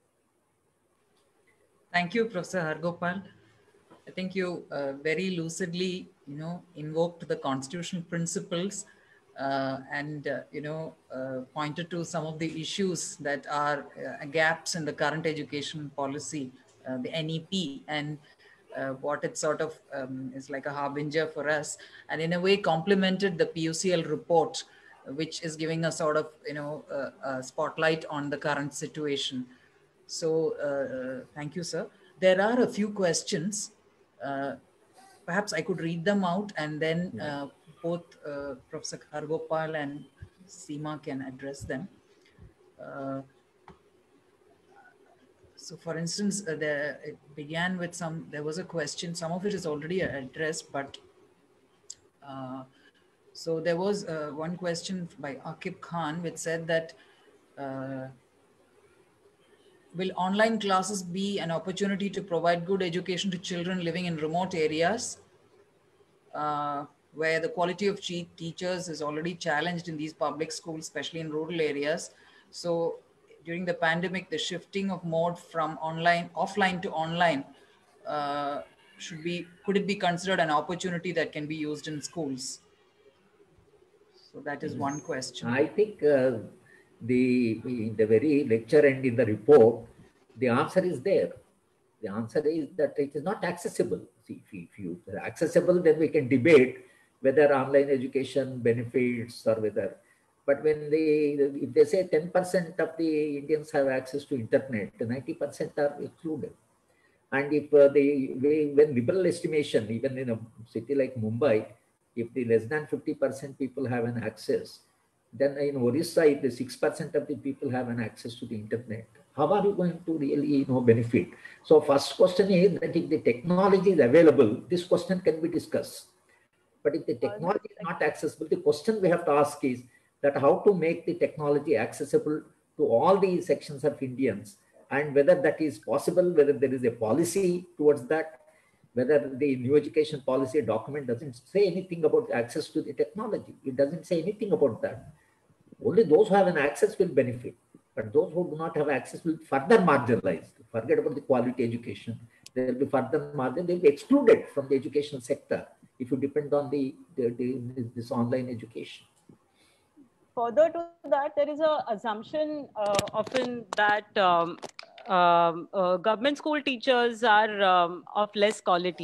Thank you, Professor Hargopal. I think you very lucidly, invoked the constitutional principles and pointed to some of the issues that are gaps in the current education policy, the NEP, and what it sort of is like a harbinger for us, and in a way complemented the PUCL report, which is giving a sort of a spotlight on the current situation. So thank you, sir. There are a few questions. Perhaps I could read them out, and then both Professor Hargopal and Seema can address them. So for instance, it began with there was a question, some of it is already addressed, but so there was one question by Akib Khan, which said that, will online classes be an opportunity to provide good education to children living in remote areas where the quality of teachers is already challenged in these public schools, especially in rural areas? So during the pandemic, the shifting of mode from offline to online, could it be considered an opportunity that can be used in schools? So that is one question. I think in the very lecture and in the report, the answer is there. The answer is that it is not accessible. See, if you are accessible, then we can debate whether online education benefits or whether. But when if they say 10% of the Indians have access to internet, 90% are excluded. And if when liberal estimation, even in a city like Mumbai, if the less than 50% people have an access, then in Orissa, if the 6% of the people have an access to the internet, how are you going to really benefit? So first question is that if the technology is available, this question can be discussed. But if the technology is not accessible, the question we have to ask is that how to make the technology accessible to all the sections of Indians, and whether that is possible, whether there is a policy towards that, whether the new education policy document doesn't say anything about access to the technology. It doesn't say anything about that. Only those who have an access will benefit, but those who do not have access will be further marginalized. Forget about the quality education. They will be further marginalized. They will be excluded from the educational sector if you depend on this online education. Further to that, there is an assumption often that government school teachers are of less quality.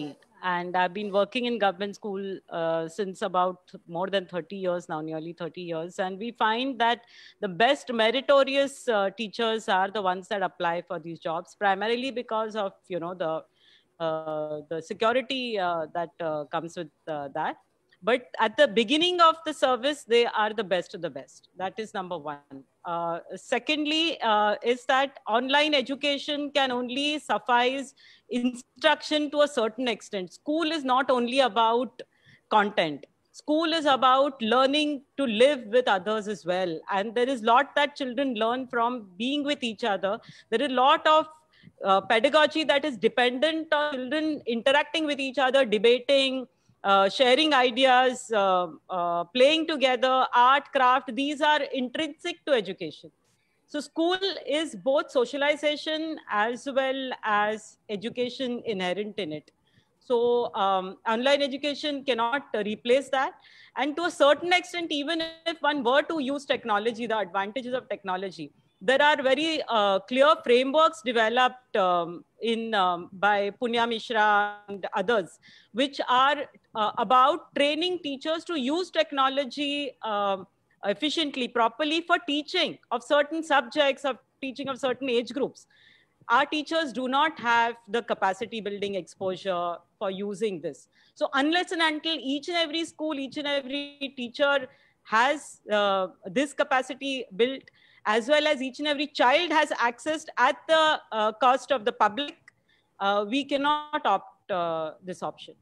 and I've been working in government school since about more than 30 years now, nearly 30 years. And we find that the best meritorious teachers are the ones that apply for these jobs, primarily because of, the security that comes with that. But at the beginning of the service, they are the best of the best. That is number one. Secondly, is that online education can only suffice instruction to a certain extent. School is not only about content. School is about learning to live with others as well. And there is a lot that children learn from being with each other. There is a lot of pedagogy that is dependent on children interacting with each other, debating, sharing ideas, playing together, art, craft. These are intrinsic to education. So school is both socialization as well as education inherent in it. So online education cannot replace that. And to a certain extent, even if one were to use technology, the advantages of technology, there are very clear frameworks developed by Punya Mishra and others, which are about training teachers to use technology efficiently, properly for teaching of certain subjects, of teaching of certain age groups. Our teachers do not have the capacity building exposure for using this. So unless and until each and every school, each and every teacher has this capacity built, as well as each and every child has accessed at the cost of the public, we cannot opt this option.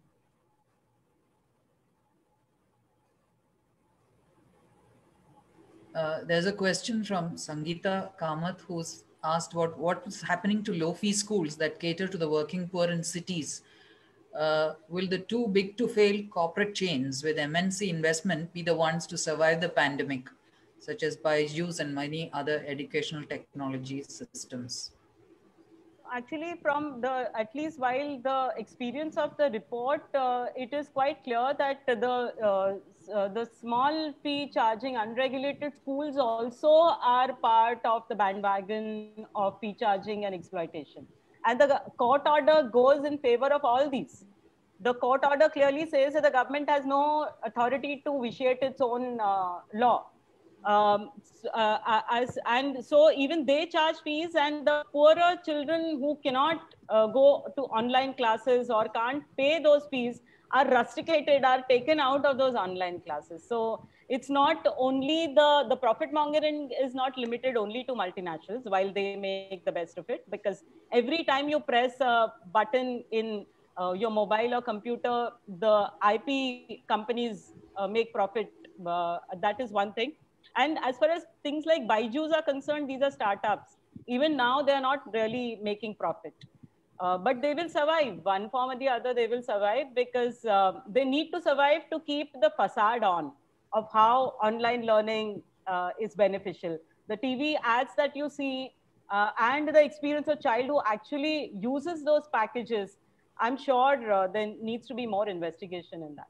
There's a question from Sangeeta Kamath, who's asked what's happening to low-fee schools that cater to the working poor in cities. Will the too big to fail corporate chains with MNC investment be the ones to survive the pandemic, such as Byju's and many other educational technology systems? Actually, from at least while the experience of the report, it is quite clear that the small fee charging unregulated schools also are part of the bandwagon of fee charging and exploitation. And the court order goes in favor of all these. The court order clearly says that the government has no authority to vitiate its own law. And so even they charge fees, and the poorer children who cannot go to online classes or can't pay those fees are rusticated, are taken out of those online classes. So it's not only the profit mongering is not limited only to multinationals, while they make the best of it, because every time you press a button in your mobile or computer, the IP companies make profit. That is one thing. And as far as things like Byju's are concerned, these are startups. Even now, they are not really making profit. But they will survive. One form or the other, they will survive, because they need to survive to keep the facade on of how online learning is beneficial. The TV ads that you see and the experience of child who actually uses those packages, I'm sure there needs to be more investigation in that.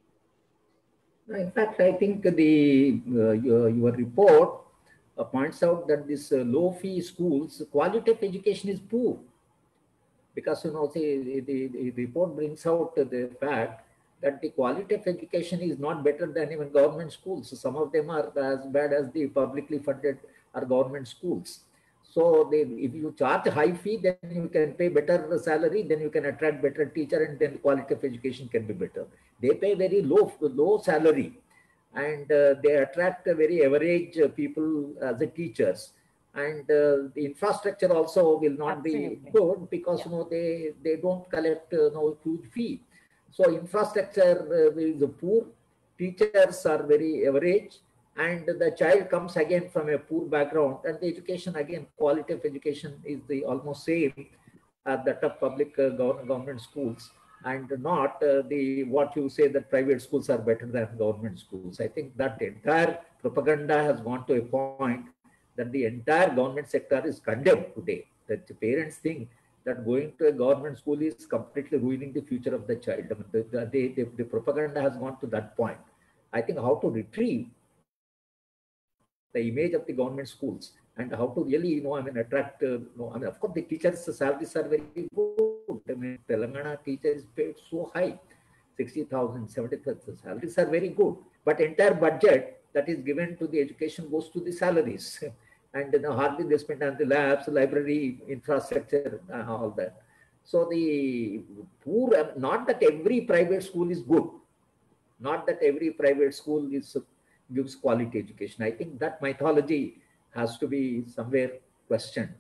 In fact, I think your report points out that this low-fee schools, quality of education is poor. Because, the report brings out the fact that the quality of education is not better than even government schools. So some of them are as bad as the publicly funded or government schools. So if you charge a high fee, then you can pay better salary, then you can attract better teacher, and then the quality of education can be better. They pay very low salary, and they attract a very average people as the teachers. And the infrastructure also will not be good, because they don't collect no huge fee. So infrastructure is poor, teachers are very average, and the child comes again from a poor background, and the education, again, quality of education is the almost same as that of public government schools, and not what you say that private schools are better than government schools. I think that entire propaganda has gone to a point that the entire government sector is condemned today. That the parents think that going to a government school is completely ruining the future of the child. I mean, the propaganda has gone to that point. I think how to retrieve the image of the government schools and how to really, attract, of course, the teachers' salaries are very good. I in Telangana, teacher is paid so high, 60,000, 70,000. Salaries are very good, but entire budget that is given to the education goes to the salaries. And hardly they spend on the labs, library, infrastructure, all that. So the poor, not that every private school is good, not that every private school gives quality education. I think that mythology has to be somewhere questioned.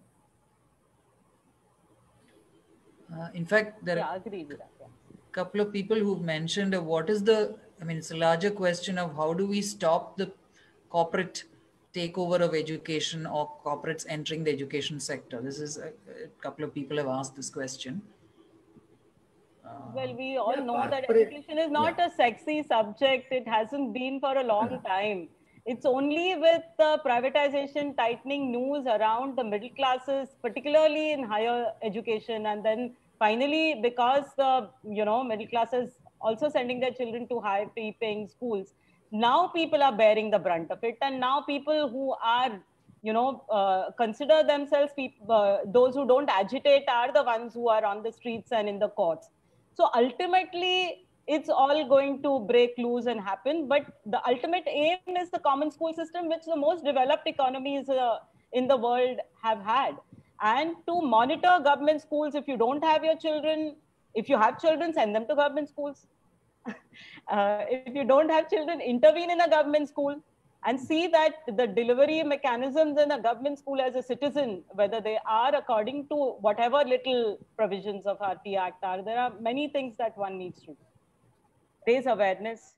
In fact, there are agree with that. a couple of people who've mentioned what is the, I mean, it's a larger question of how do we stop the corporate takeover of education or corporates entering the education sector. This is a couple of people have asked this question. Well, we all know that education is not a sexy subject. It hasn't been for a long time. It's only with the privatization tightening news around the middle classes, particularly in higher education. And then finally, because the middle classes also sending their children to high paying schools, now people are bearing the brunt of it. And now people who are consider themselves those who don't agitate are the ones who are on the streets and in the courts. So ultimately, it's all going to break loose and happen. But the ultimate aim is the common school system, which the most developed economies in the world have had. And to monitor government schools, if you don't have your children, if you have children, send them to government schools. If you don't have children, intervene in a government school and see that the delivery mechanisms in a government school as a citizen, whether they are according to whatever little provisions of RT Act are, there are many things that one needs to do. Raise awareness.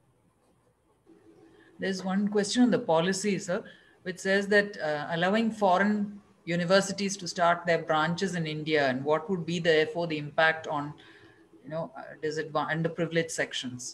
There's one question on the policy, sir, which says that allowing foreign universities to start their branches in India, and what would be therefore the impact on, underprivileged sections?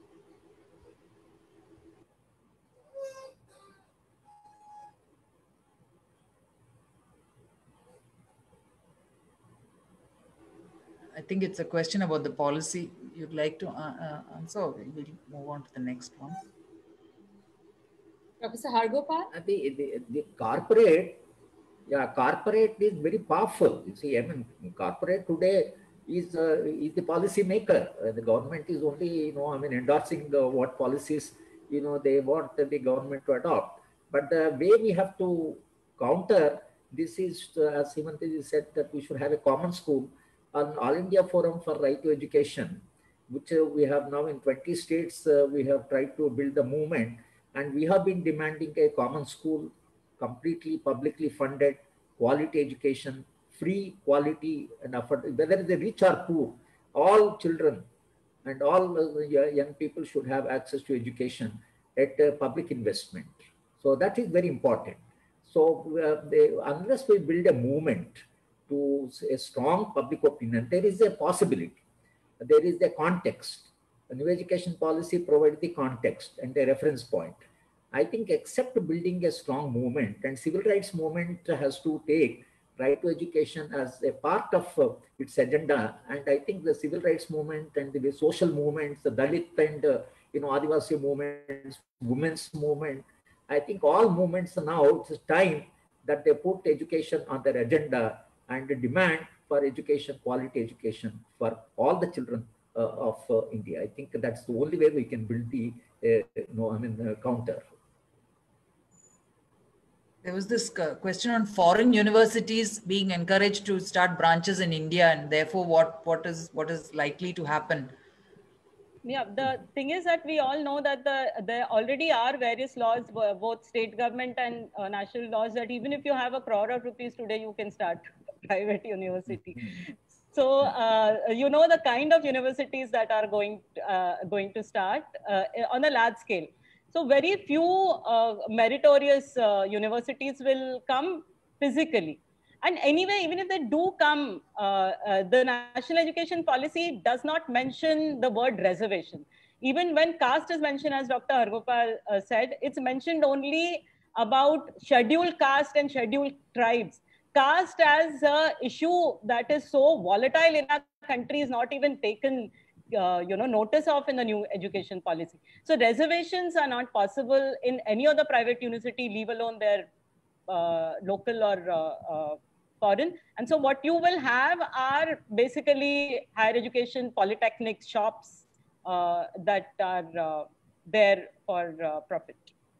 I think it's a question about the policy you'd like to answer. We'll move on to the next one. Professor Hargopal? The corporate, corporate is very powerful. You see, I mean, corporate today is the policy maker. The government is only, endorsing what policies, they want the government to adopt. But the way we have to counter this is, as Himanti said, that we should have a common school. On All India Forum for Right to Education, which we have now in 20 states, we have tried to build a movement, and we have been demanding a common school, completely publicly funded, quality education, free, quality, and affordable. Whether it's rich or poor, all children and all young people should have access to education at public investment. So that is very important. So unless we build a movement to a strong public opinion, there is a possibility, there is a context. The new education policy provides the context and a reference point. I think except building a strong movement, and civil rights movement has to take right to education as a part of its agenda. And I think the civil rights movement and the social movements, the Dalit and Adivasi movements, women's movement, I think all movements now, it's time that they put education on their agenda and demand for education, quality education for all the children of India. I think that's the only way we can build the counter. There was this question on foreign universities being encouraged to start branches in India, and therefore what is likely to happen. Yeah, the thing is that we all know that there already are various laws, both state government and national laws, that even if you have a crore of rupees today, you can start a private university. So, the kind of universities that are going to start on a large scale. So very few meritorious universities will come physically. And anyway, even if they do come, the national education policy does not mention the word reservation. Even when caste is mentioned, as Dr. Hargopal said, it's mentioned only about scheduled caste and scheduled tribes. Caste as an issue that is so volatile in our country is not even taken notice of in the new education policy. So reservations are not possible in any other private university, leave alone their local or foreign. And so what you will have are basically higher education, polytechnic shops that are there for profit.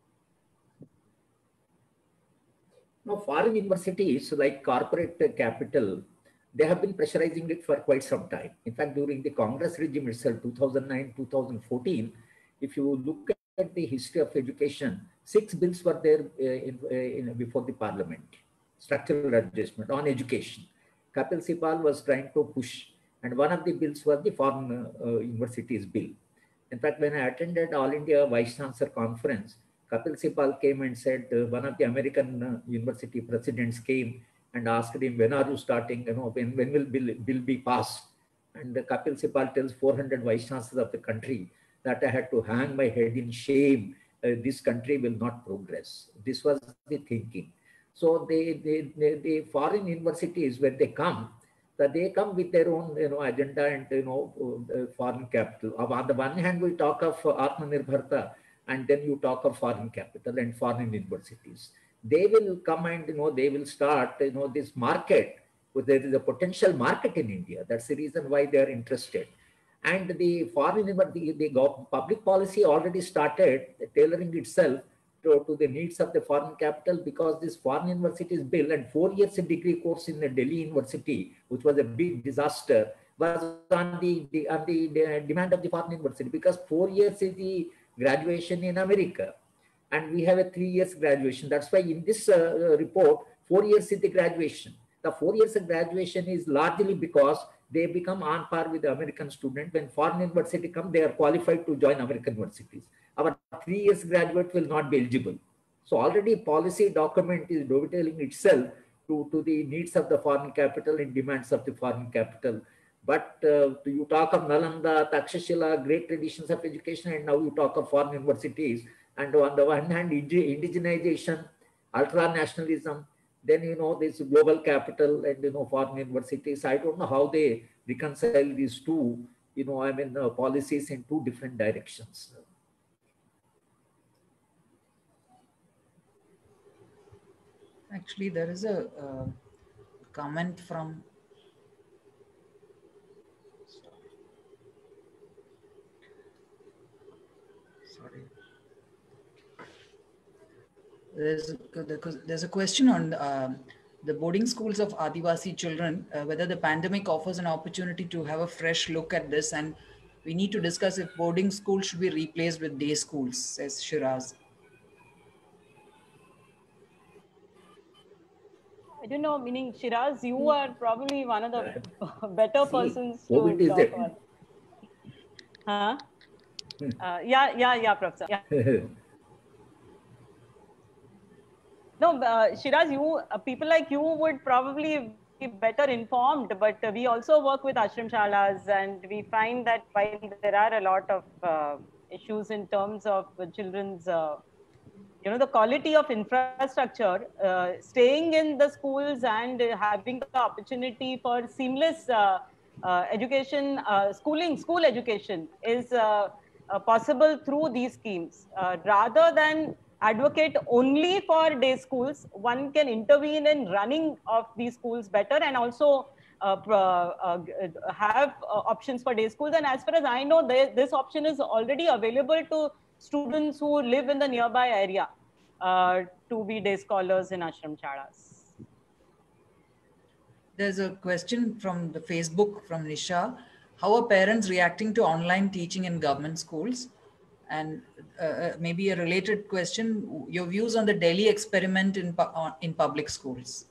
Now, foreign universities like corporate capital, they have been pressurizing it for quite some time. In fact, during the Congress regime itself, 2009, 2014, if you look at the history of education, 6 bills were there before the parliament, structural adjustment on education. Kapil Sibal was trying to push, and one of the bills was the foreign universities bill. In fact, when I attended All India Vice Chancellor Conference, Kapil Sibal came and said, one of the American university presidents came and asked him, when are you starting, when will bill be passed? And Kapil Sibal tells 400 vice chancellors of the country that I had to hang my head in shame. This country will not progress. This was the thinking. So the foreign universities, when they come, that they come with their own agenda and foreign capital. On the one hand, we talk of Atmanirbharta, and then you talk of foreign capital and foreign universities. They will come and they will start this market. There is a potential market in India. That's the reason why they are interested. And the foreign the public policy already started tailoring itself to the needs of the foreign capital, because this foreign universities bill and 4 years degree course in the Delhi University, which was a big disaster, was on the demand of the foreign university, because 4 years is the graduation in America and we have a 3 years graduation. That's why in this report, 4 years is the graduation. The 4 years of graduation is largely because they become on par with the American student. When foreign university come, they are qualified to join American universities. Our 3 years graduate will not be eligible. So already policy document is detailing itself to the needs of the foreign capital and demands of the foreign capital. But you talk of Nalanda, Takshashila, great traditions of education, and now you talk of foreign universities. And on the one hand, indigenization, ultra-nationalism, then this global capital and foreign universities. I don't know how they reconcile these two, policies in two different directions. Actually, there is a comment from. Sorry. There's a question on the boarding schools of Adivasi children, whether the pandemic offers an opportunity to have a fresh look at this, and we need to discuss if boarding schools should be replaced with day schools, says Shiraz. I don't know, meaning Shiraz, you are probably one of the better persons to talk about. Huh? Yeah, Professor. Yeah. No, Shiraz, people like you would probably be better informed, but we also work with ashram shalas, and we find that while there are a lot of issues in terms of children's, the quality of infrastructure, staying in the schools and having the opportunity for seamless education, school education is possible through these schemes. Rather than advocate only for day schools, one can intervene in running of these schools better, and also have options for day schools. And as far as I know, this option is already available to students who live in the nearby area to be day scholars in ashram shalas. There's a question from the Facebook from Nisha. How are parents reacting to online teaching in government schools? And maybe a related question, your views on the Delhi experiment in public schools.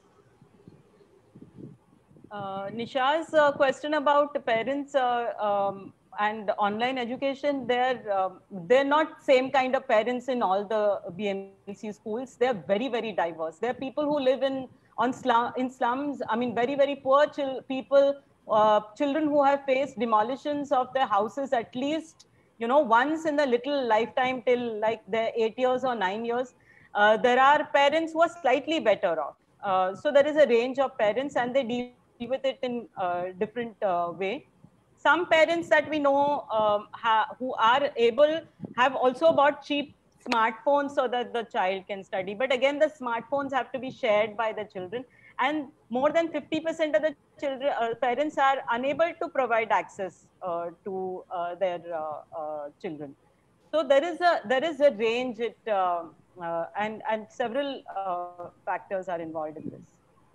Nisha's question about the parents and online education, they're not same kind of parents in all the BMC schools. They're very, very diverse. There are people who live in slums. I mean, very, very poor people, children who have faced demolitions of their houses at least, once in the little lifetime till like their 8 years or 9 years. There are parents who are slightly better off. So there is a range of parents, and they deal with it in different way. Some parents that we know who are able have also bought cheap smartphones so that the child can study. But again, the smartphones have to be shared by the children. And more than 50% of the children, parents are unable to provide access to their children. So there is a range, and several factors are involved in this.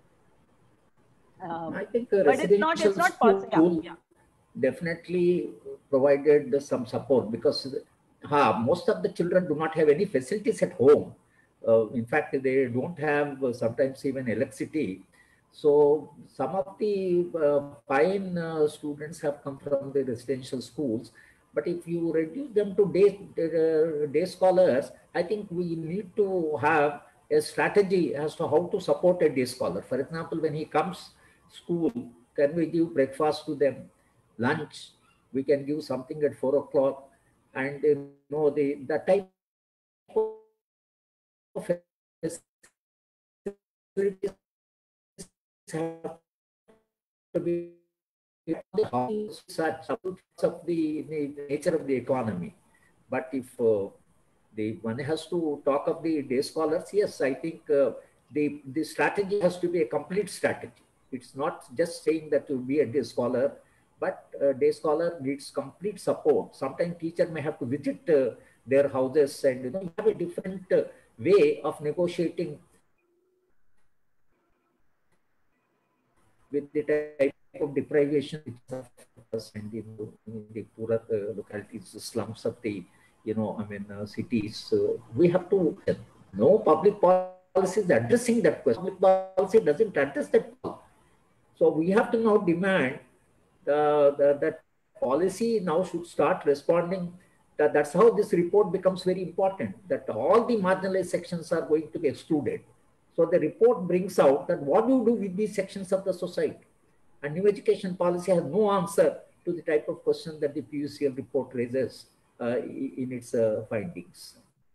I think a But it's not school yeah. definitely provided some support, because most of the children do not have any facilities at home. In fact, they don't have sometimes even electricity. So some of the fine students have come from the residential schools. But if you reduce them to day scholars, I think we need to have a strategy as to how to support a day scholar. For example, when he comes school, can we give breakfast to them, lunch? We can give something at 4 o'clock, and the type of facilities have to be such of the nature of the economy. But if one has to talk of the day scholars, yes, I think the strategy has to be a complete strategy. It's not just saying that you'll be a day scholar, but day scholar needs complete support. Sometimes teacher may have to visit their houses, and you have a different way of negotiating with the type of deprivation and in the poorer localities, the slums of the cities. We have to know public policy is addressing that question. Public policy doesn't address that. So we have to now demand that policy now should start responding. That's how this report becomes very important, that all the marginalized sections are going to be excluded. So the report brings out that what do you do with these sections of the society? And new education policy has no answer to the type of question that the PUCL report raises in its findings.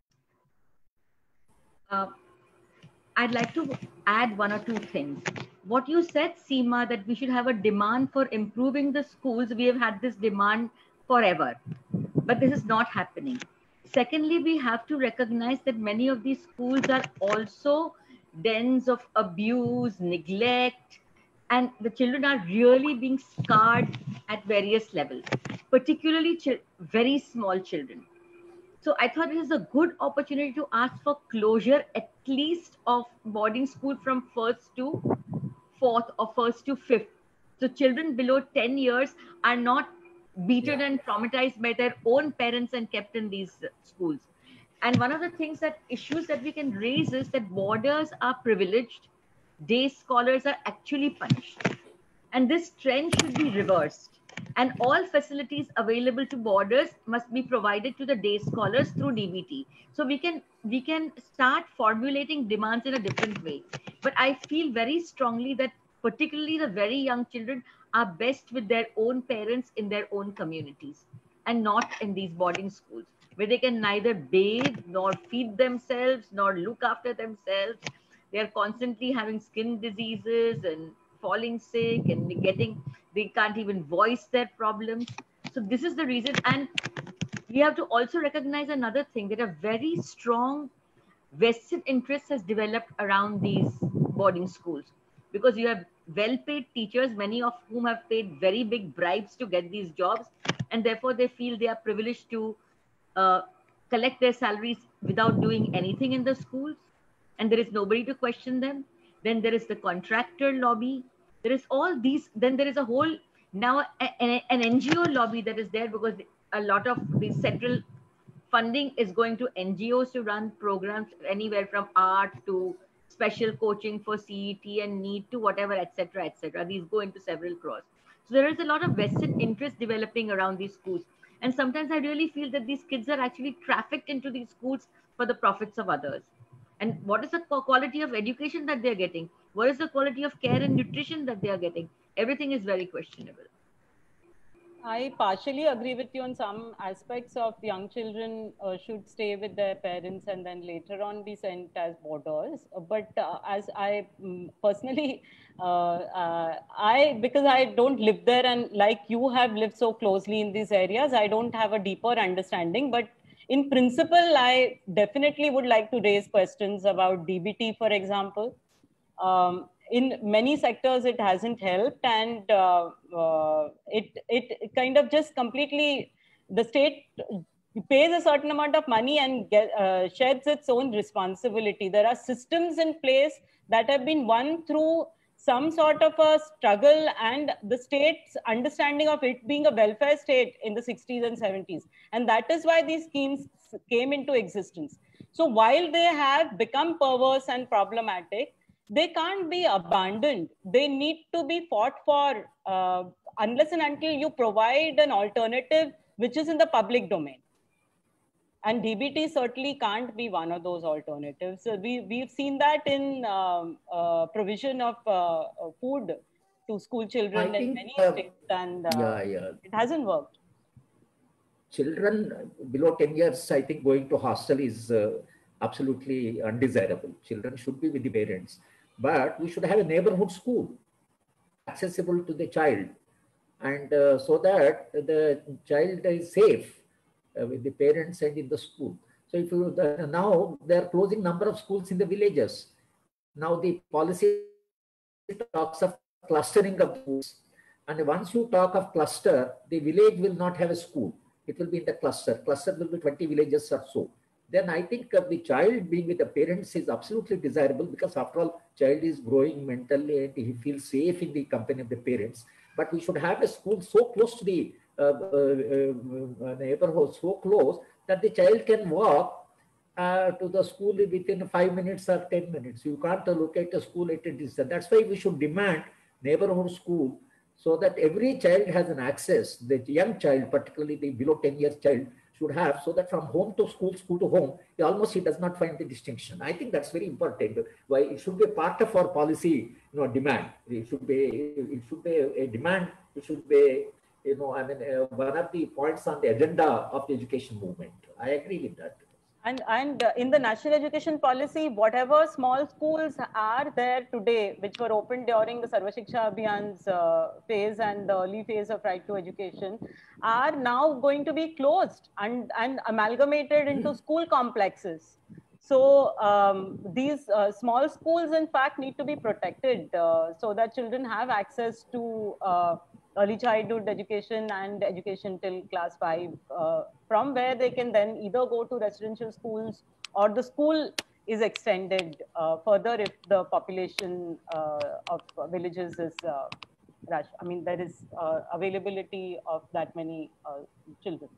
I'd like to add one or two things. What you said, Seema, that we should have a demand for improving the schools. We have had this demand forever, but this is not happening. Secondly, we have to recognize that many of these schools are also dens of abuse, neglect, and the children are really being scarred at various levels, particularly very small children. So I thought it is a good opportunity to ask for closure, at least of boarding school from 1st to 4th or 1st to 5th. So children below 10 years are not beaten and traumatized by their own parents and kept in these schools. And one of the issues that we can raise is that boarders are privileged, day scholars are actually punished. And this trend should be reversed. And all facilities available to boarders must be provided to the day scholars through DBT. So we can start formulating demands in a different way. But I feel very strongly that particularly the very young children are best with their own parents in their own communities, and not in these boarding schools, where they can neither bathe nor feed themselves nor look after themselves. They are constantly having skin diseases and falling sick, and they can't even voice their problems. So this is the reason. And we have to also recognize another thing, that a very strong vested interest has developed around these boarding schools, because you have well-paid teachers, many of whom have paid very big bribes to get these jobs, and therefore they feel they are privileged to collect their salaries without doing anything in the schools, and there is nobody to question them. Then there is the contractor lobby. There is all these. Then there is a whole now an NGO lobby that is there, because a lot of the central funding is going to NGOs to run programs anywhere from art to special coaching for CET and NEET to whatever, etc., etc. These go into several crores. So there is a lot of vested interest developing around these schools. And sometimes I really feel that these kids are actually trafficked into these schools for the profits of others. And what is the quality of education that they're getting? What is the quality of care and nutrition that they are getting? Everything is very questionable. I partially agree with you on some aspects of young children should stay with their parents and then later on be sent as boarders. But as I personally, because I don't live there, and like you have lived so closely in these areas, I don't have a deeper understanding. But in principle, I definitely would like to raise questions about DBT, for example. in many sectors, it hasn't helped, and it kind of just completely, the state pays a certain amount of money and sheds its own responsibility. There are systems in place that have been won through some sort of a struggle and the state's understanding of it being a welfare state in the 60s and 70s. And that is why these schemes came into existence. So while they have become perverse and problematic, they can't be abandoned. They need to be fought for unless and until you provide an alternative which is in the public domain. And DBT certainly can't be one of those alternatives. So we've seen that in provision of food to school children in many states, and it hasn't worked. Children below 10 years, I think going to hostel is absolutely undesirable. Children should be with the parents. But we should have a neighborhood school accessible to the child, and so that the child is safe with the parents and in the school. So if you, now they are closing number of schools in the villages. Now the policy talks of clustering of schools. And once you talk of cluster, the village will not have a school. It will be in the cluster. Cluster will be 20 villages or so. Then I think the child being with the parents is absolutely desirable, because after all, child is growing mentally and he feels safe in the company of the parents. But we should have a school so close to the neighborhood, so close that the child can walk to the school within 5 minutes or 10 minutes. You can't locate a school at a distance. That's why we should demand neighborhood school, so that every child has an access. The young child, particularly the below 10 years child, should have, so that from home to school, school to home, he does not find the distinction. I think that's very important. Why it should be a part of our policy, demand. It should be a demand. It should be, one of the points on the agenda of the education movement. I agree with that. And in the national education policy, whatever small schools are there today, which were opened during the Sarva Shiksha Abhiyan's phase and the early phase of right to education, are now going to be closed and amalgamated into school complexes. So these small schools, in fact, need to be protected so that children have access to early childhood education and education till class 5, from where they can then either go to residential schools, or the school is extended further if the population of villages is rush. I mean, there is availability of that many children.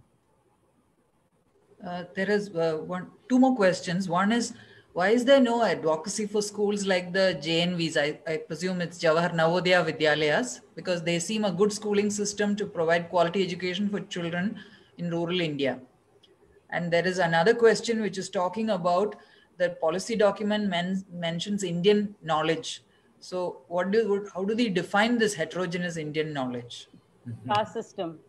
There is two more questions. One is, why is there no advocacy for schools like the JNVs? I presume it's Jawahar Navodaya Vidyalayas, because they seem a good schooling system to provide quality education for children in rural India. And there is another question which is talking about the policy document mentions Indian knowledge. So how do they define this heterogeneous Indian knowledge? Caste system.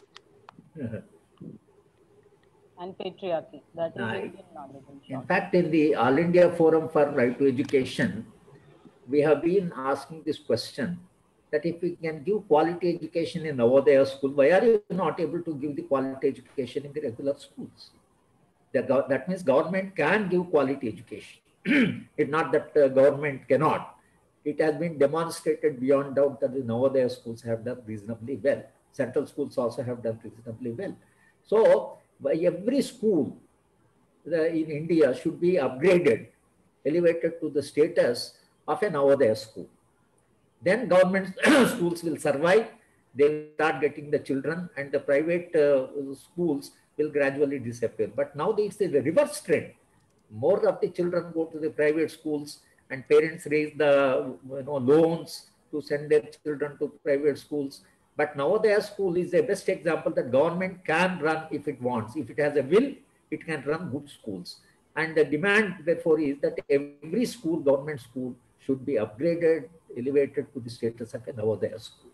And patriarchy. That is Indian knowledge. In fact, in the All India Forum for Right to Education, we have been asking this question, that if we can give quality education in Navodaya school, why are you not able to give the quality education in the regular schools? That means government can give quality education. It's not that government cannot. It has been demonstrated beyond doubt that the Navodaya schools have done reasonably well. Central schools also have done reasonably well. So, every school in India should be upgraded, elevated to the status of a Navodaya school. Then government schools will survive. They will start getting the children, and the private schools will gradually disappear. But now it's the reverse trend. More of the children go to the private schools, and parents raise the loans to send their children to private schools. But Navodaya school is the best example that government can run if it wants. If it has a will, it can run good schools. And the demand, therefore, is that every school, government school, should be upgraded, elevated to the status of a Navodaya school.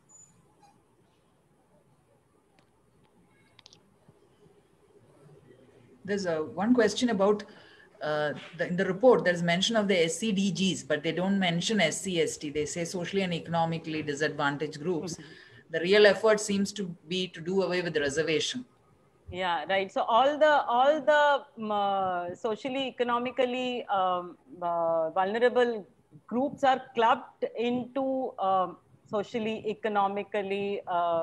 There's one question about, in the report, there's mention of the SCDGs, but they don't mention SC/ST. They say socially and economically disadvantaged groups. The real effort seems to be to do away with the reservation. Yeah, right. So all the socially, economically vulnerable groups are clubbed into socially, economically, I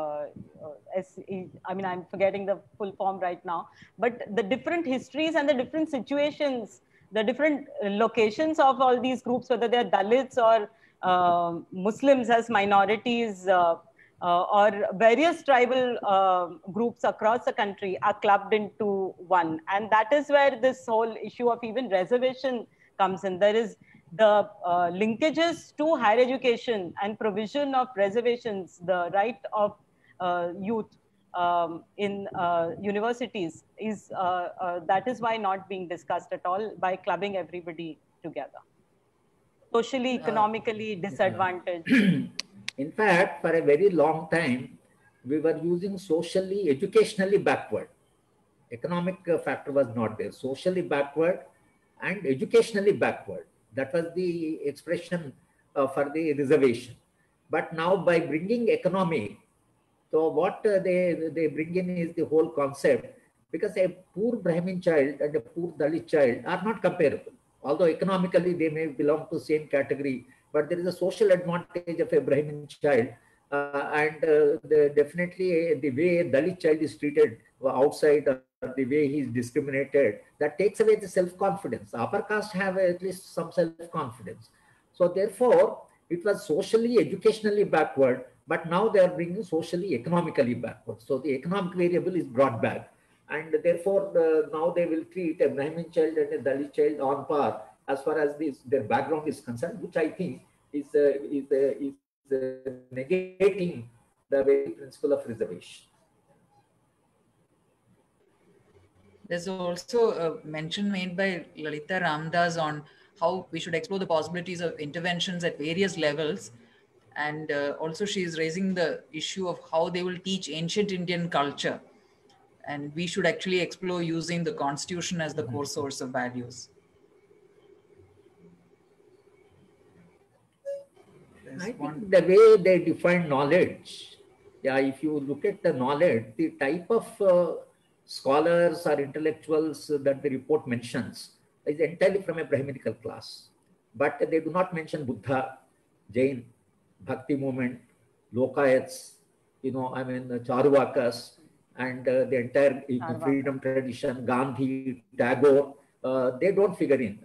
mean, I'm forgetting the full form right now, but the different histories and the different situations, the different locations of all these groups, whether they're Dalits or Muslims as minorities, or various tribal groups across the country are clubbed into one. And that is where this whole issue of even reservation comes in. There is the linkages to higher education and provision of reservations, the right of youth in universities is that is why not being discussed at all by clubbing everybody together. Socially, economically disadvantaged. In fact, for a very long time, we were using socially, educationally backward. Economic factor was not there. Socially backward and educationally backward. That was the expression for the reservation. But now by bringing economy, so what they bring in is the whole concept, because a poor Brahmin child and a poor Dalit child are not comparable. Although economically they may belong to the same category, but there is a social advantage of a Brahmin child. Definitely the way a Dalit child is treated outside, the way he is discriminated, that takes away the self-confidence. Upper caste have at least some self-confidence. So therefore, it was socially, educationally backward, but now they are bringing socially, economically backward. So the economic variable is brought back. And therefore, now they will treat a Brahmin child and a Dalit child on par as far as their background is concerned, which I think is negating the very principle of reservation. There's also a mention made by Lalita Ramdas on how we should explore the possibilities of interventions at various levels. And also she is raising the issue of how they will teach ancient Indian culture. And we should actually explore using the constitution as the core source of values. I think the way they define knowledge, if you look at the knowledge, the type of scholars or intellectuals that the report mentions is entirely from a Brahminical class. But they do not mention Buddha, Jain, Bhakti movement, Lokayats, Charuvakas, and the entire freedom tradition, Gandhi, Tagore, they don't figure in.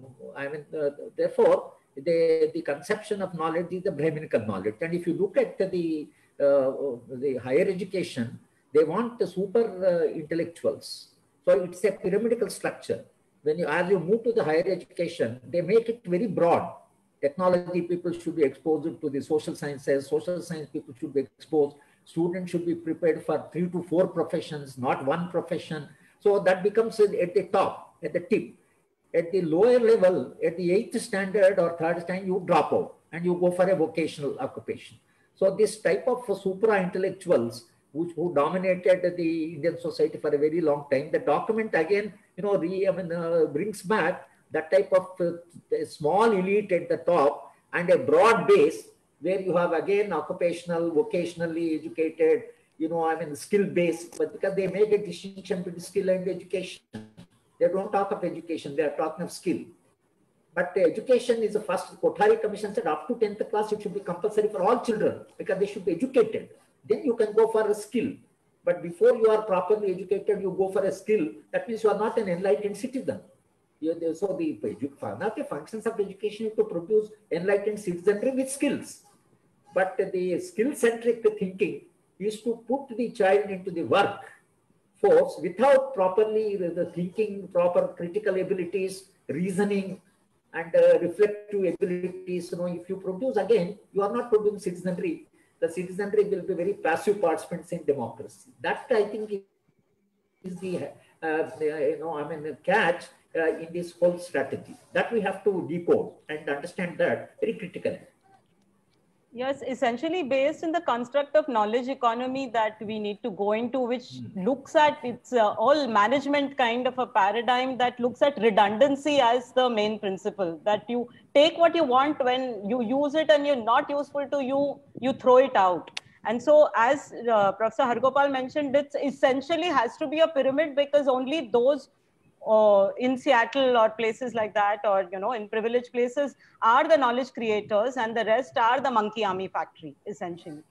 Therefore, the conception of knowledge is the Brahminical knowledge. And if you look at the higher education, they want the super intellectuals. So it's a pyramidal structure. As you move to the higher education, they make it very broad. Technology people should be exposed to the social sciences. Social science people should be exposed. Students should be prepared for 3 to 4 professions, not one profession. So that becomes at the top, at the tip. At the lower level, at the 8th standard or 3rd standard, you drop out and you go for a vocational occupation. So this type of supra-intellectuals who dominated the Indian society for a very long time, the document again, brings back that type of small elite at the top and a broad base where you have again occupational, vocationally educated, skill-based, but because they make a distinction between skill and education. They don't talk of education, they are talking of skill. But education is the first. Kothari Commission said up to 10th class, it should be compulsory for all children because they should be educated. Then you can go for a skill. But before you are properly educated, you go for a skill. That means you are not an enlightened citizen. So one of the functions of education is to produce enlightened citizenry with skills. But the skill-centric thinking is to put the child into the work force without properly the thinking, proper critical abilities, reasoning, and reflective abilities. If you produce again, you are not producing citizenry. The citizenry will be very passive participants in democracy. That I think is the catch in this whole strategy. That we have to decode and understand that very critically. Yes, essentially based in the construct of knowledge economy that we need to go into, which looks at, it's all management kind of a paradigm that looks at redundancy as the main principle, that you take what you want when you use it and you're not useful to you, you throw it out. And so as Professor Hargopal mentioned, it essentially has to be a pyramid because only those in Seattle or places like that, or in privileged places, are the knowledge creators, and the rest are the monkey army factory, essentially.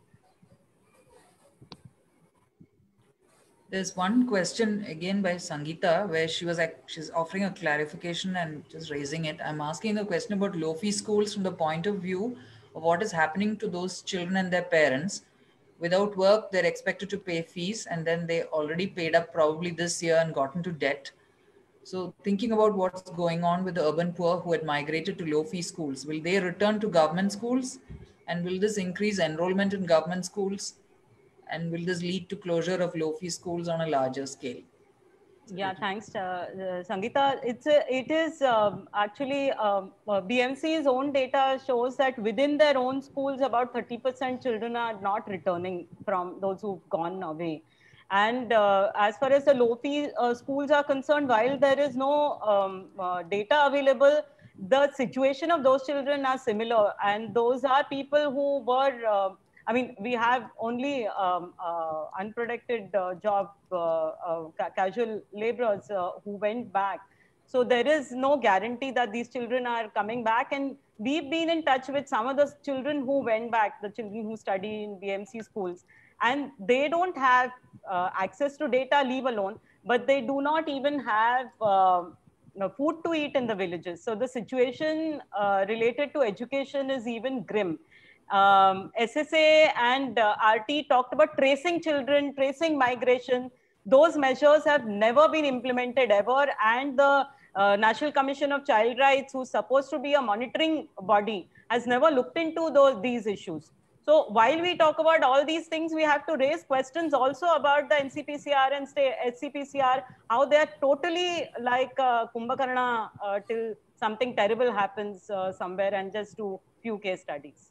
There's one question again by Sangeeta where she's offering a clarification and just raising it. I'm asking a question about low-fee schools from the point of view of what is happening to those children and their parents. Without work, they're expected to pay fees, and then they already paid up probably this year and got into debt. So thinking about what's going on with the urban poor who had migrated to low-fee schools, will they return to government schools? And will this increase enrollment in government schools? And will this lead to closure of low-fee schools on a larger scale? Yeah, thanks, Sangeeta. It is actually BMC's own data shows that within their own schools, about 30% children are not returning from those who've gone away. And as far as the low-fee schools are concerned, while there is no data available, the situation of those children are similar. And those are people who were I mean, we have only unprotected job casual laborers who went back. So there is no guarantee that these children are coming back. And we've been in touch with some of the children who went back, the children who study in BMC schools. And they don't have access to data, leave alone, but they do not even have food to eat in the villages. So the situation related to education is even grim. SSA and RT talked about tracing children, tracing migration. Those measures have never been implemented ever. And the National Commission of Child Rights, who's supposed to be a monitoring body, has never looked into these issues. So while we talk about all these things, we have to raise questions also about the NCPCR and SCPCR, how they are totally like Kumbhakarna till something terrible happens somewhere and just do few case studies.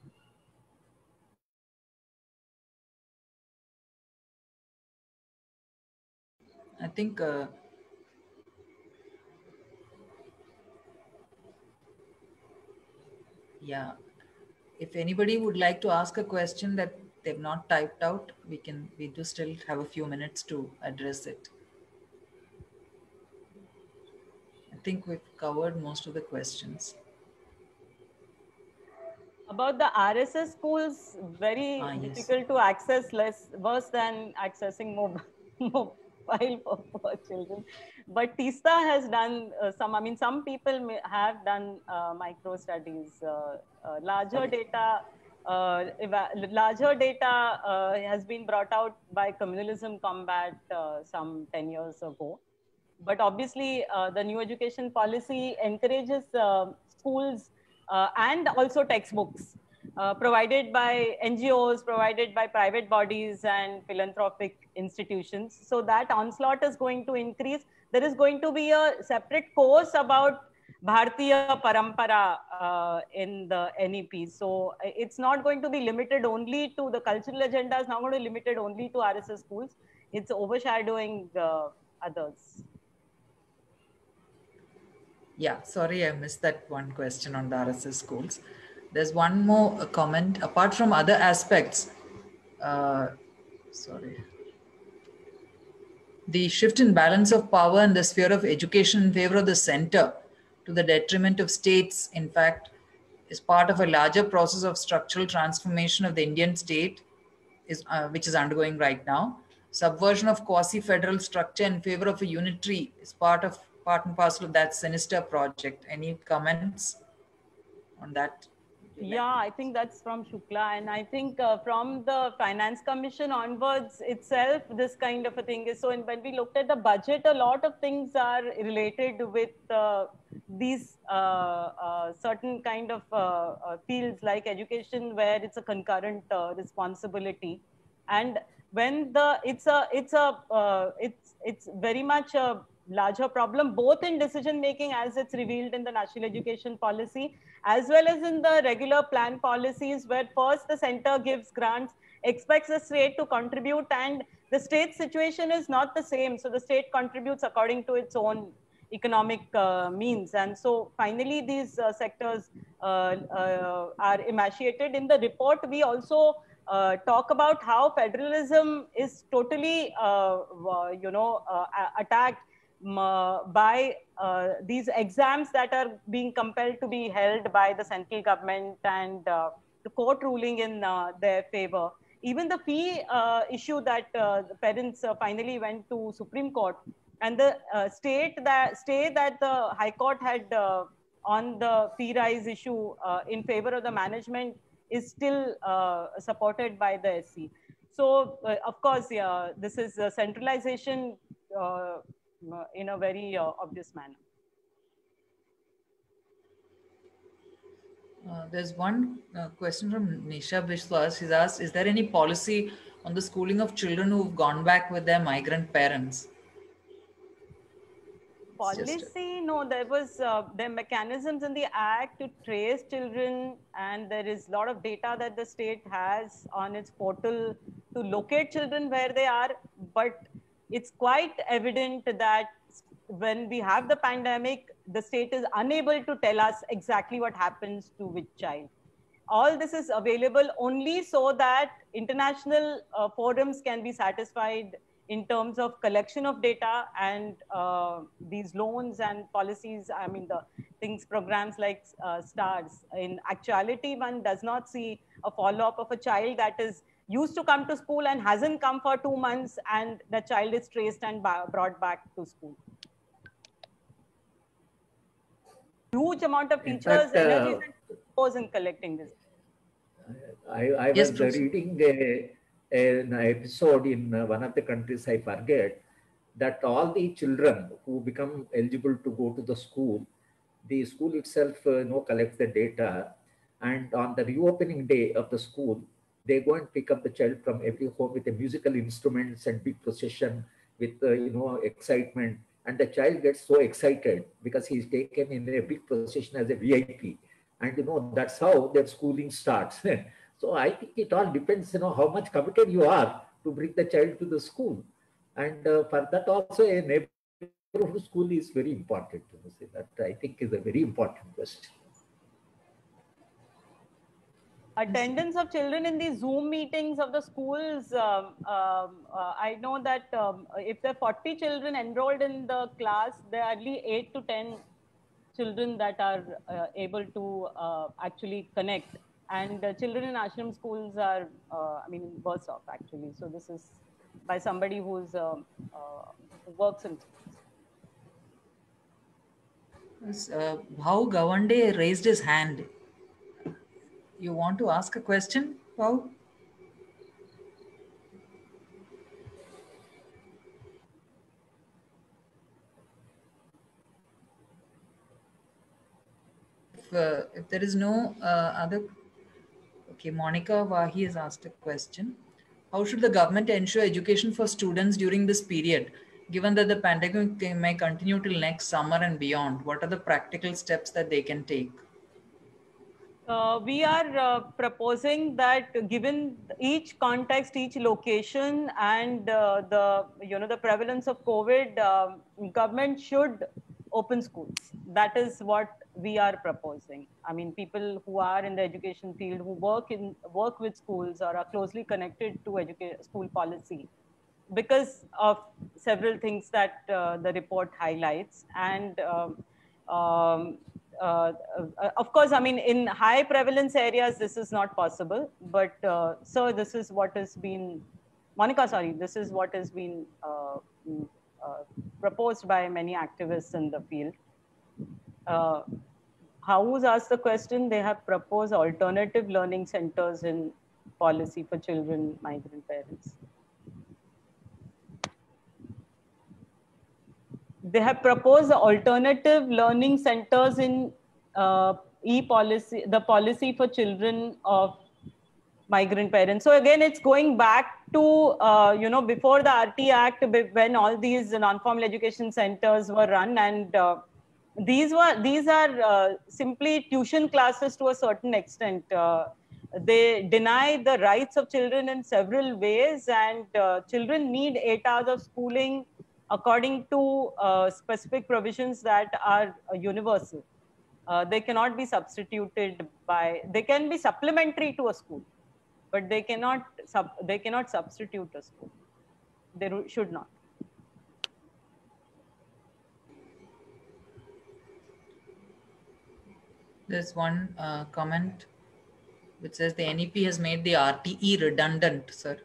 I think yeah, if anybody would like to ask a question that they've not typed out, we do still have a few minutes to address it. I think we've covered most of the questions. About the RSS schools, very difficult to access, worse than accessing mobile for children. But TISTA has done some, I mean, some people have done micro studies. Larger data has been brought out by Communalism Combat some 10 years ago. But obviously, the new education policy encourages schools and also textbooks provided by NGOs, provided by private bodies and philanthropic institutions. So that onslaught is going to increase. There is going to be a separate course about Bharatiya Parampara in the NEP. So it's not going to be limited only to the cultural agenda, is not going to be limited only to RSS schools. It's overshadowing others. Yeah, sorry, I missed that one question on the RSS schools. There's one more comment. Apart from other aspects, the shift in balance of power in the sphere of education in favor of the center to the detriment of states, in fact, is part of a larger process of structural transformation of the Indian state, which is undergoing right now. Subversion of quasi-federal structure in favor of a unitary is part and parcel of that sinister project. Any comments on that? Yeah, I think that's from Shukla. And I think from the Finance Commission onwards itself, this kind of a thing is so. And when we looked at the budget, a lot of things are related with these certain kind of fields like education, where it's a concurrent responsibility. And when it's very much a larger problem, both in decision making as it's revealed in the national education policy, as well as in the regular plan policies, where first the center gives grants, expects the state to contribute, and the state situation is not the same. So the state contributes according to its own economic means. And so finally, these sectors are emaciated. In the report, we also talk about how federalism is totally, attacked by these exams that are being compelled to be held by the central government and the court ruling in their favor. Even the fee issue that the parents finally went to Supreme Court, and the stay that the High Court had on the fee rise issue in favor of the management is still supported by the SC. So, of course, yeah, this is centralization in a very obvious manner. There's one question from Nisha Biswas. She's asked, is there any policy on the schooling of children who've gone back with their migrant parents? Policy, no, there was there are mechanisms in the act to trace children, and there is a lot of data that the state has on its portal to locate children where they are. But it's quite evident that when we have the pandemic, the state is unable to tell us exactly what happens to which child. All this is available only so that international forums can be satisfied in terms of collection of data and these loans and policies. I mean, the things, programs like STARS. In actuality, one does not see a follow-up of a child that is used to come to school and hasn't come for 2 months, and the child is traced and brought back to school. Huge amount of teachers' energy goes in collecting this. I was reading an episode in one of the countries, I forget, that all the children who become eligible to go to the school itself collects the data, and on the reopening day of the school, they go and pick up the child from every home with the musical instruments and big procession with excitement, and the child gets so excited because he's taken in a big procession as a VIP, and that's how their schooling starts. So I think it all depends, how much committed you are to bring the child to the school. And for that also, a neighborhood school is very important. That I think is a very important question. Attendance of children in the Zoom meetings of the schools, I know that if there are 40 children enrolled in the class, there are only 8 to 10 children that are able to actually connect. And children in ashram schools are, worse off actually. So this is by somebody who works in schools. Bhau Gawande raised his hand. You want to ask a question, Bhau? If there is no other... Okay, Monica Wahi has asked a question. How should the government ensure education for students during this period, given that the pandemic may continue till next summer and beyond? What are the practical steps that they can take? We are proposing that given each context, each location, and the prevalence of COVID, government should open schools. That is what we are proposing. I mean, people who are in the education field, who work with schools or are closely connected to school policy, because of several things that the report highlights. And of course, I mean, in high prevalence areas, this is not possible. But so this is what has been, this is what has been proposed by many activists in the field. House asked the question, they have proposed alternative learning centers in policy for children, migrant parents. They have proposed alternative learning centers in e-policy, the policy for children of migrant parents. So again, it's going back to, before the RT Act, when all these non-formal education centers were run, and these are simply tuition classes to a certain extent. They deny the rights of children in several ways, and children need 8 hours of schooling according to specific provisions that are universal. They cannot be substituted by, they can be supplementary to a school, but they cannot substitute a school. They should not. There's one comment which says the NEP has made the RTE redundant, sir.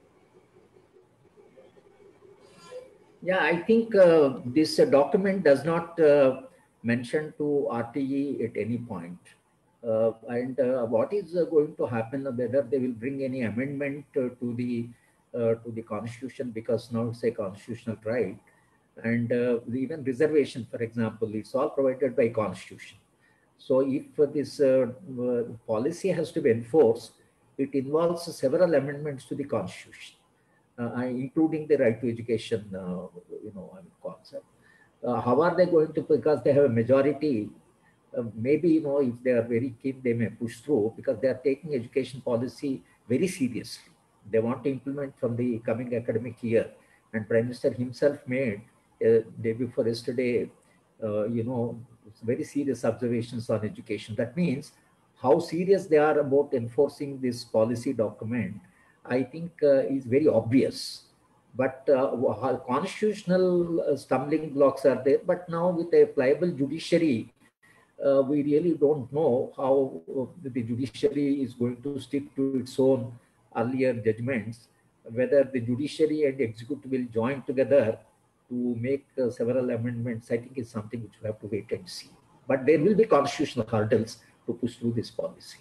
Yeah, I think this document does not mention to RTE at any point. And what is going to happen, whether they will bring any amendment to the constitution, because now it's a constitutional right. And even reservation, for example, it's all provided by constitution. So if this policy has to be enforced, it involves several amendments to the constitution, including the right to education, concept. How are they going to, because they have a majority, maybe, if they are very keen, they may push through, because they are taking education policy very seriously. They want to implement from the coming academic year. And Prime Minister himself made, day before yesterday, very serious observations on education. That means how serious they are about enforcing this policy document, I think is very obvious. But constitutional stumbling blocks are there. But now with a pliable judiciary, we really don't know how the judiciary is going to stick to its own earlier judgments, whether the judiciary and executive will join together to make several amendments. I think is something which we have to wait and see. But there will be constitutional hurdles to push through this policy.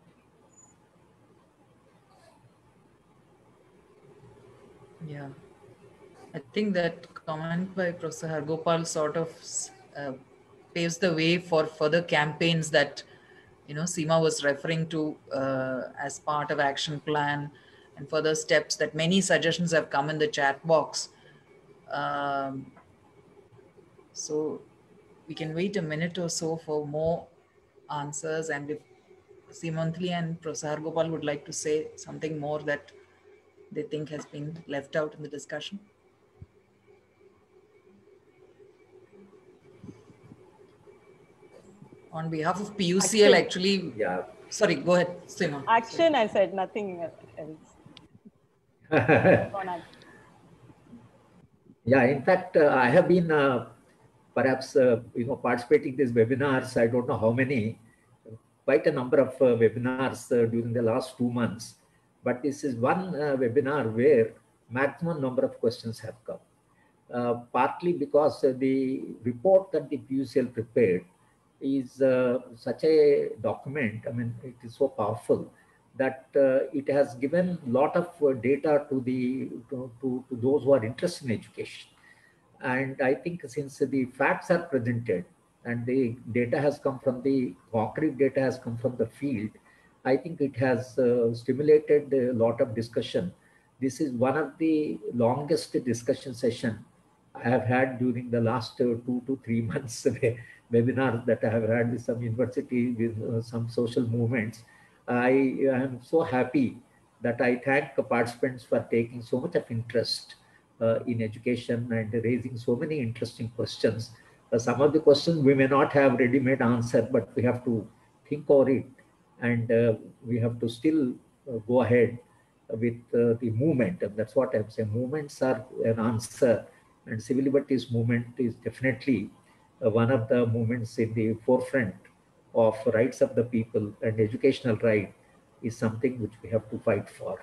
Yeah, I think that comment by Professor Hargopal sort of paves the way for further campaigns that, Seema was referring to as part of action plan, and further steps that many suggestions have come in the chat box. So we can wait a minute or so for more answers, and if Seemantli and Professor Hargopal would like to say something more that they think has been left out in the discussion. On behalf of PUCL, actually, yeah. Sorry, go ahead, Seema. Action, I said, nothing else. Yeah, in fact, I have been perhaps, participating in these webinars. I don't know how many, quite a number of webinars during the last 2 months. But this is one webinar where maximum number of questions have come. Partly because the report that the PUCL prepared is such a document. I mean, it is so powerful that it has given a lot of data to those who are interested in education. And I think since the facts are presented and the data has come from the concrete data has come from the field, I think it has stimulated a lot of discussion. This is one of the longest discussion session I have had during the last 2 to 3 months webinars that I have had with some university, with some social movements. I am so happy that I thank the participants for taking so much of interest in education and raising so many interesting questions. Some of the questions we may not have ready-made answer, but we have to think over it, and we have to still go ahead with the movement. And that's what I'm saying. Movements are an answer, and civil liberties movement is definitely one of the movements in the forefront of rights of the people, and educational right is something which we have to fight for.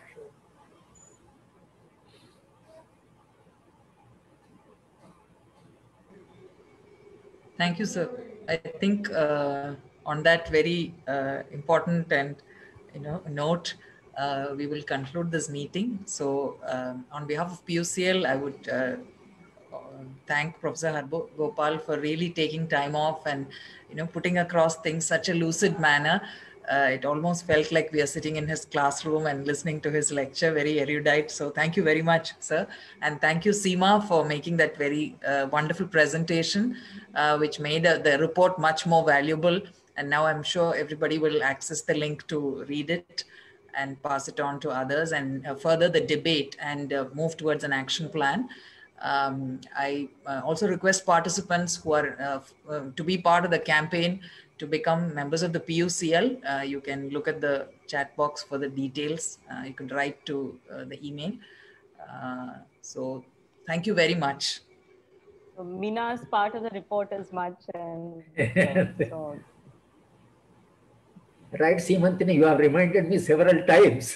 Thank you, sir. I think on that very important and note, we will conclude this meeting. So on behalf of PUCL, I would thank Professor Hargopal for really taking time off and putting across things such a lucid manner. It almost felt like we are sitting in his classroom and listening to his lecture, very erudite. So thank you very much, sir. And thank you, Seema, for making that very wonderful presentation, which made the report much more valuable. And now I'm sure everybody will access the link to read it and pass it on to others and further the debate and move towards an action plan. I also request participants who are to be part of the campaign to become members of the PUCL. You can look at the chat box for the details. You can write to the email. So thank you very much. So Mina's part of the report as much, and so Right, Seemantini, you have reminded me several times.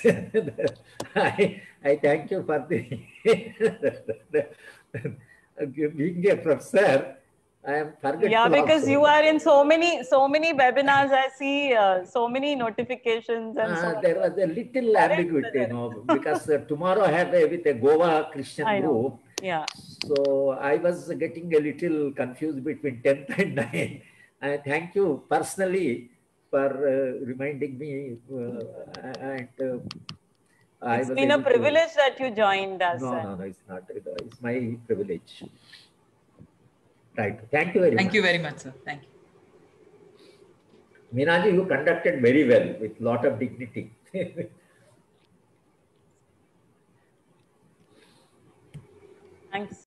I thank you for being a professor. I am forgetful. Yeah, because also. you are in so many webinars. I see so many notifications and so on. There was a little ambiguity, you know, because tomorrow I have with a Goa Christian group. Yeah. So I was getting a little confused between 10th and 9th. I thank you personally for reminding me. It's been a privilege that you joined us. No, it's not. It's my privilege. Right. Thank you very much. Thank you very much, sir. Thank you. Meenaji, you conducted very well with lot of dignity. Thanks.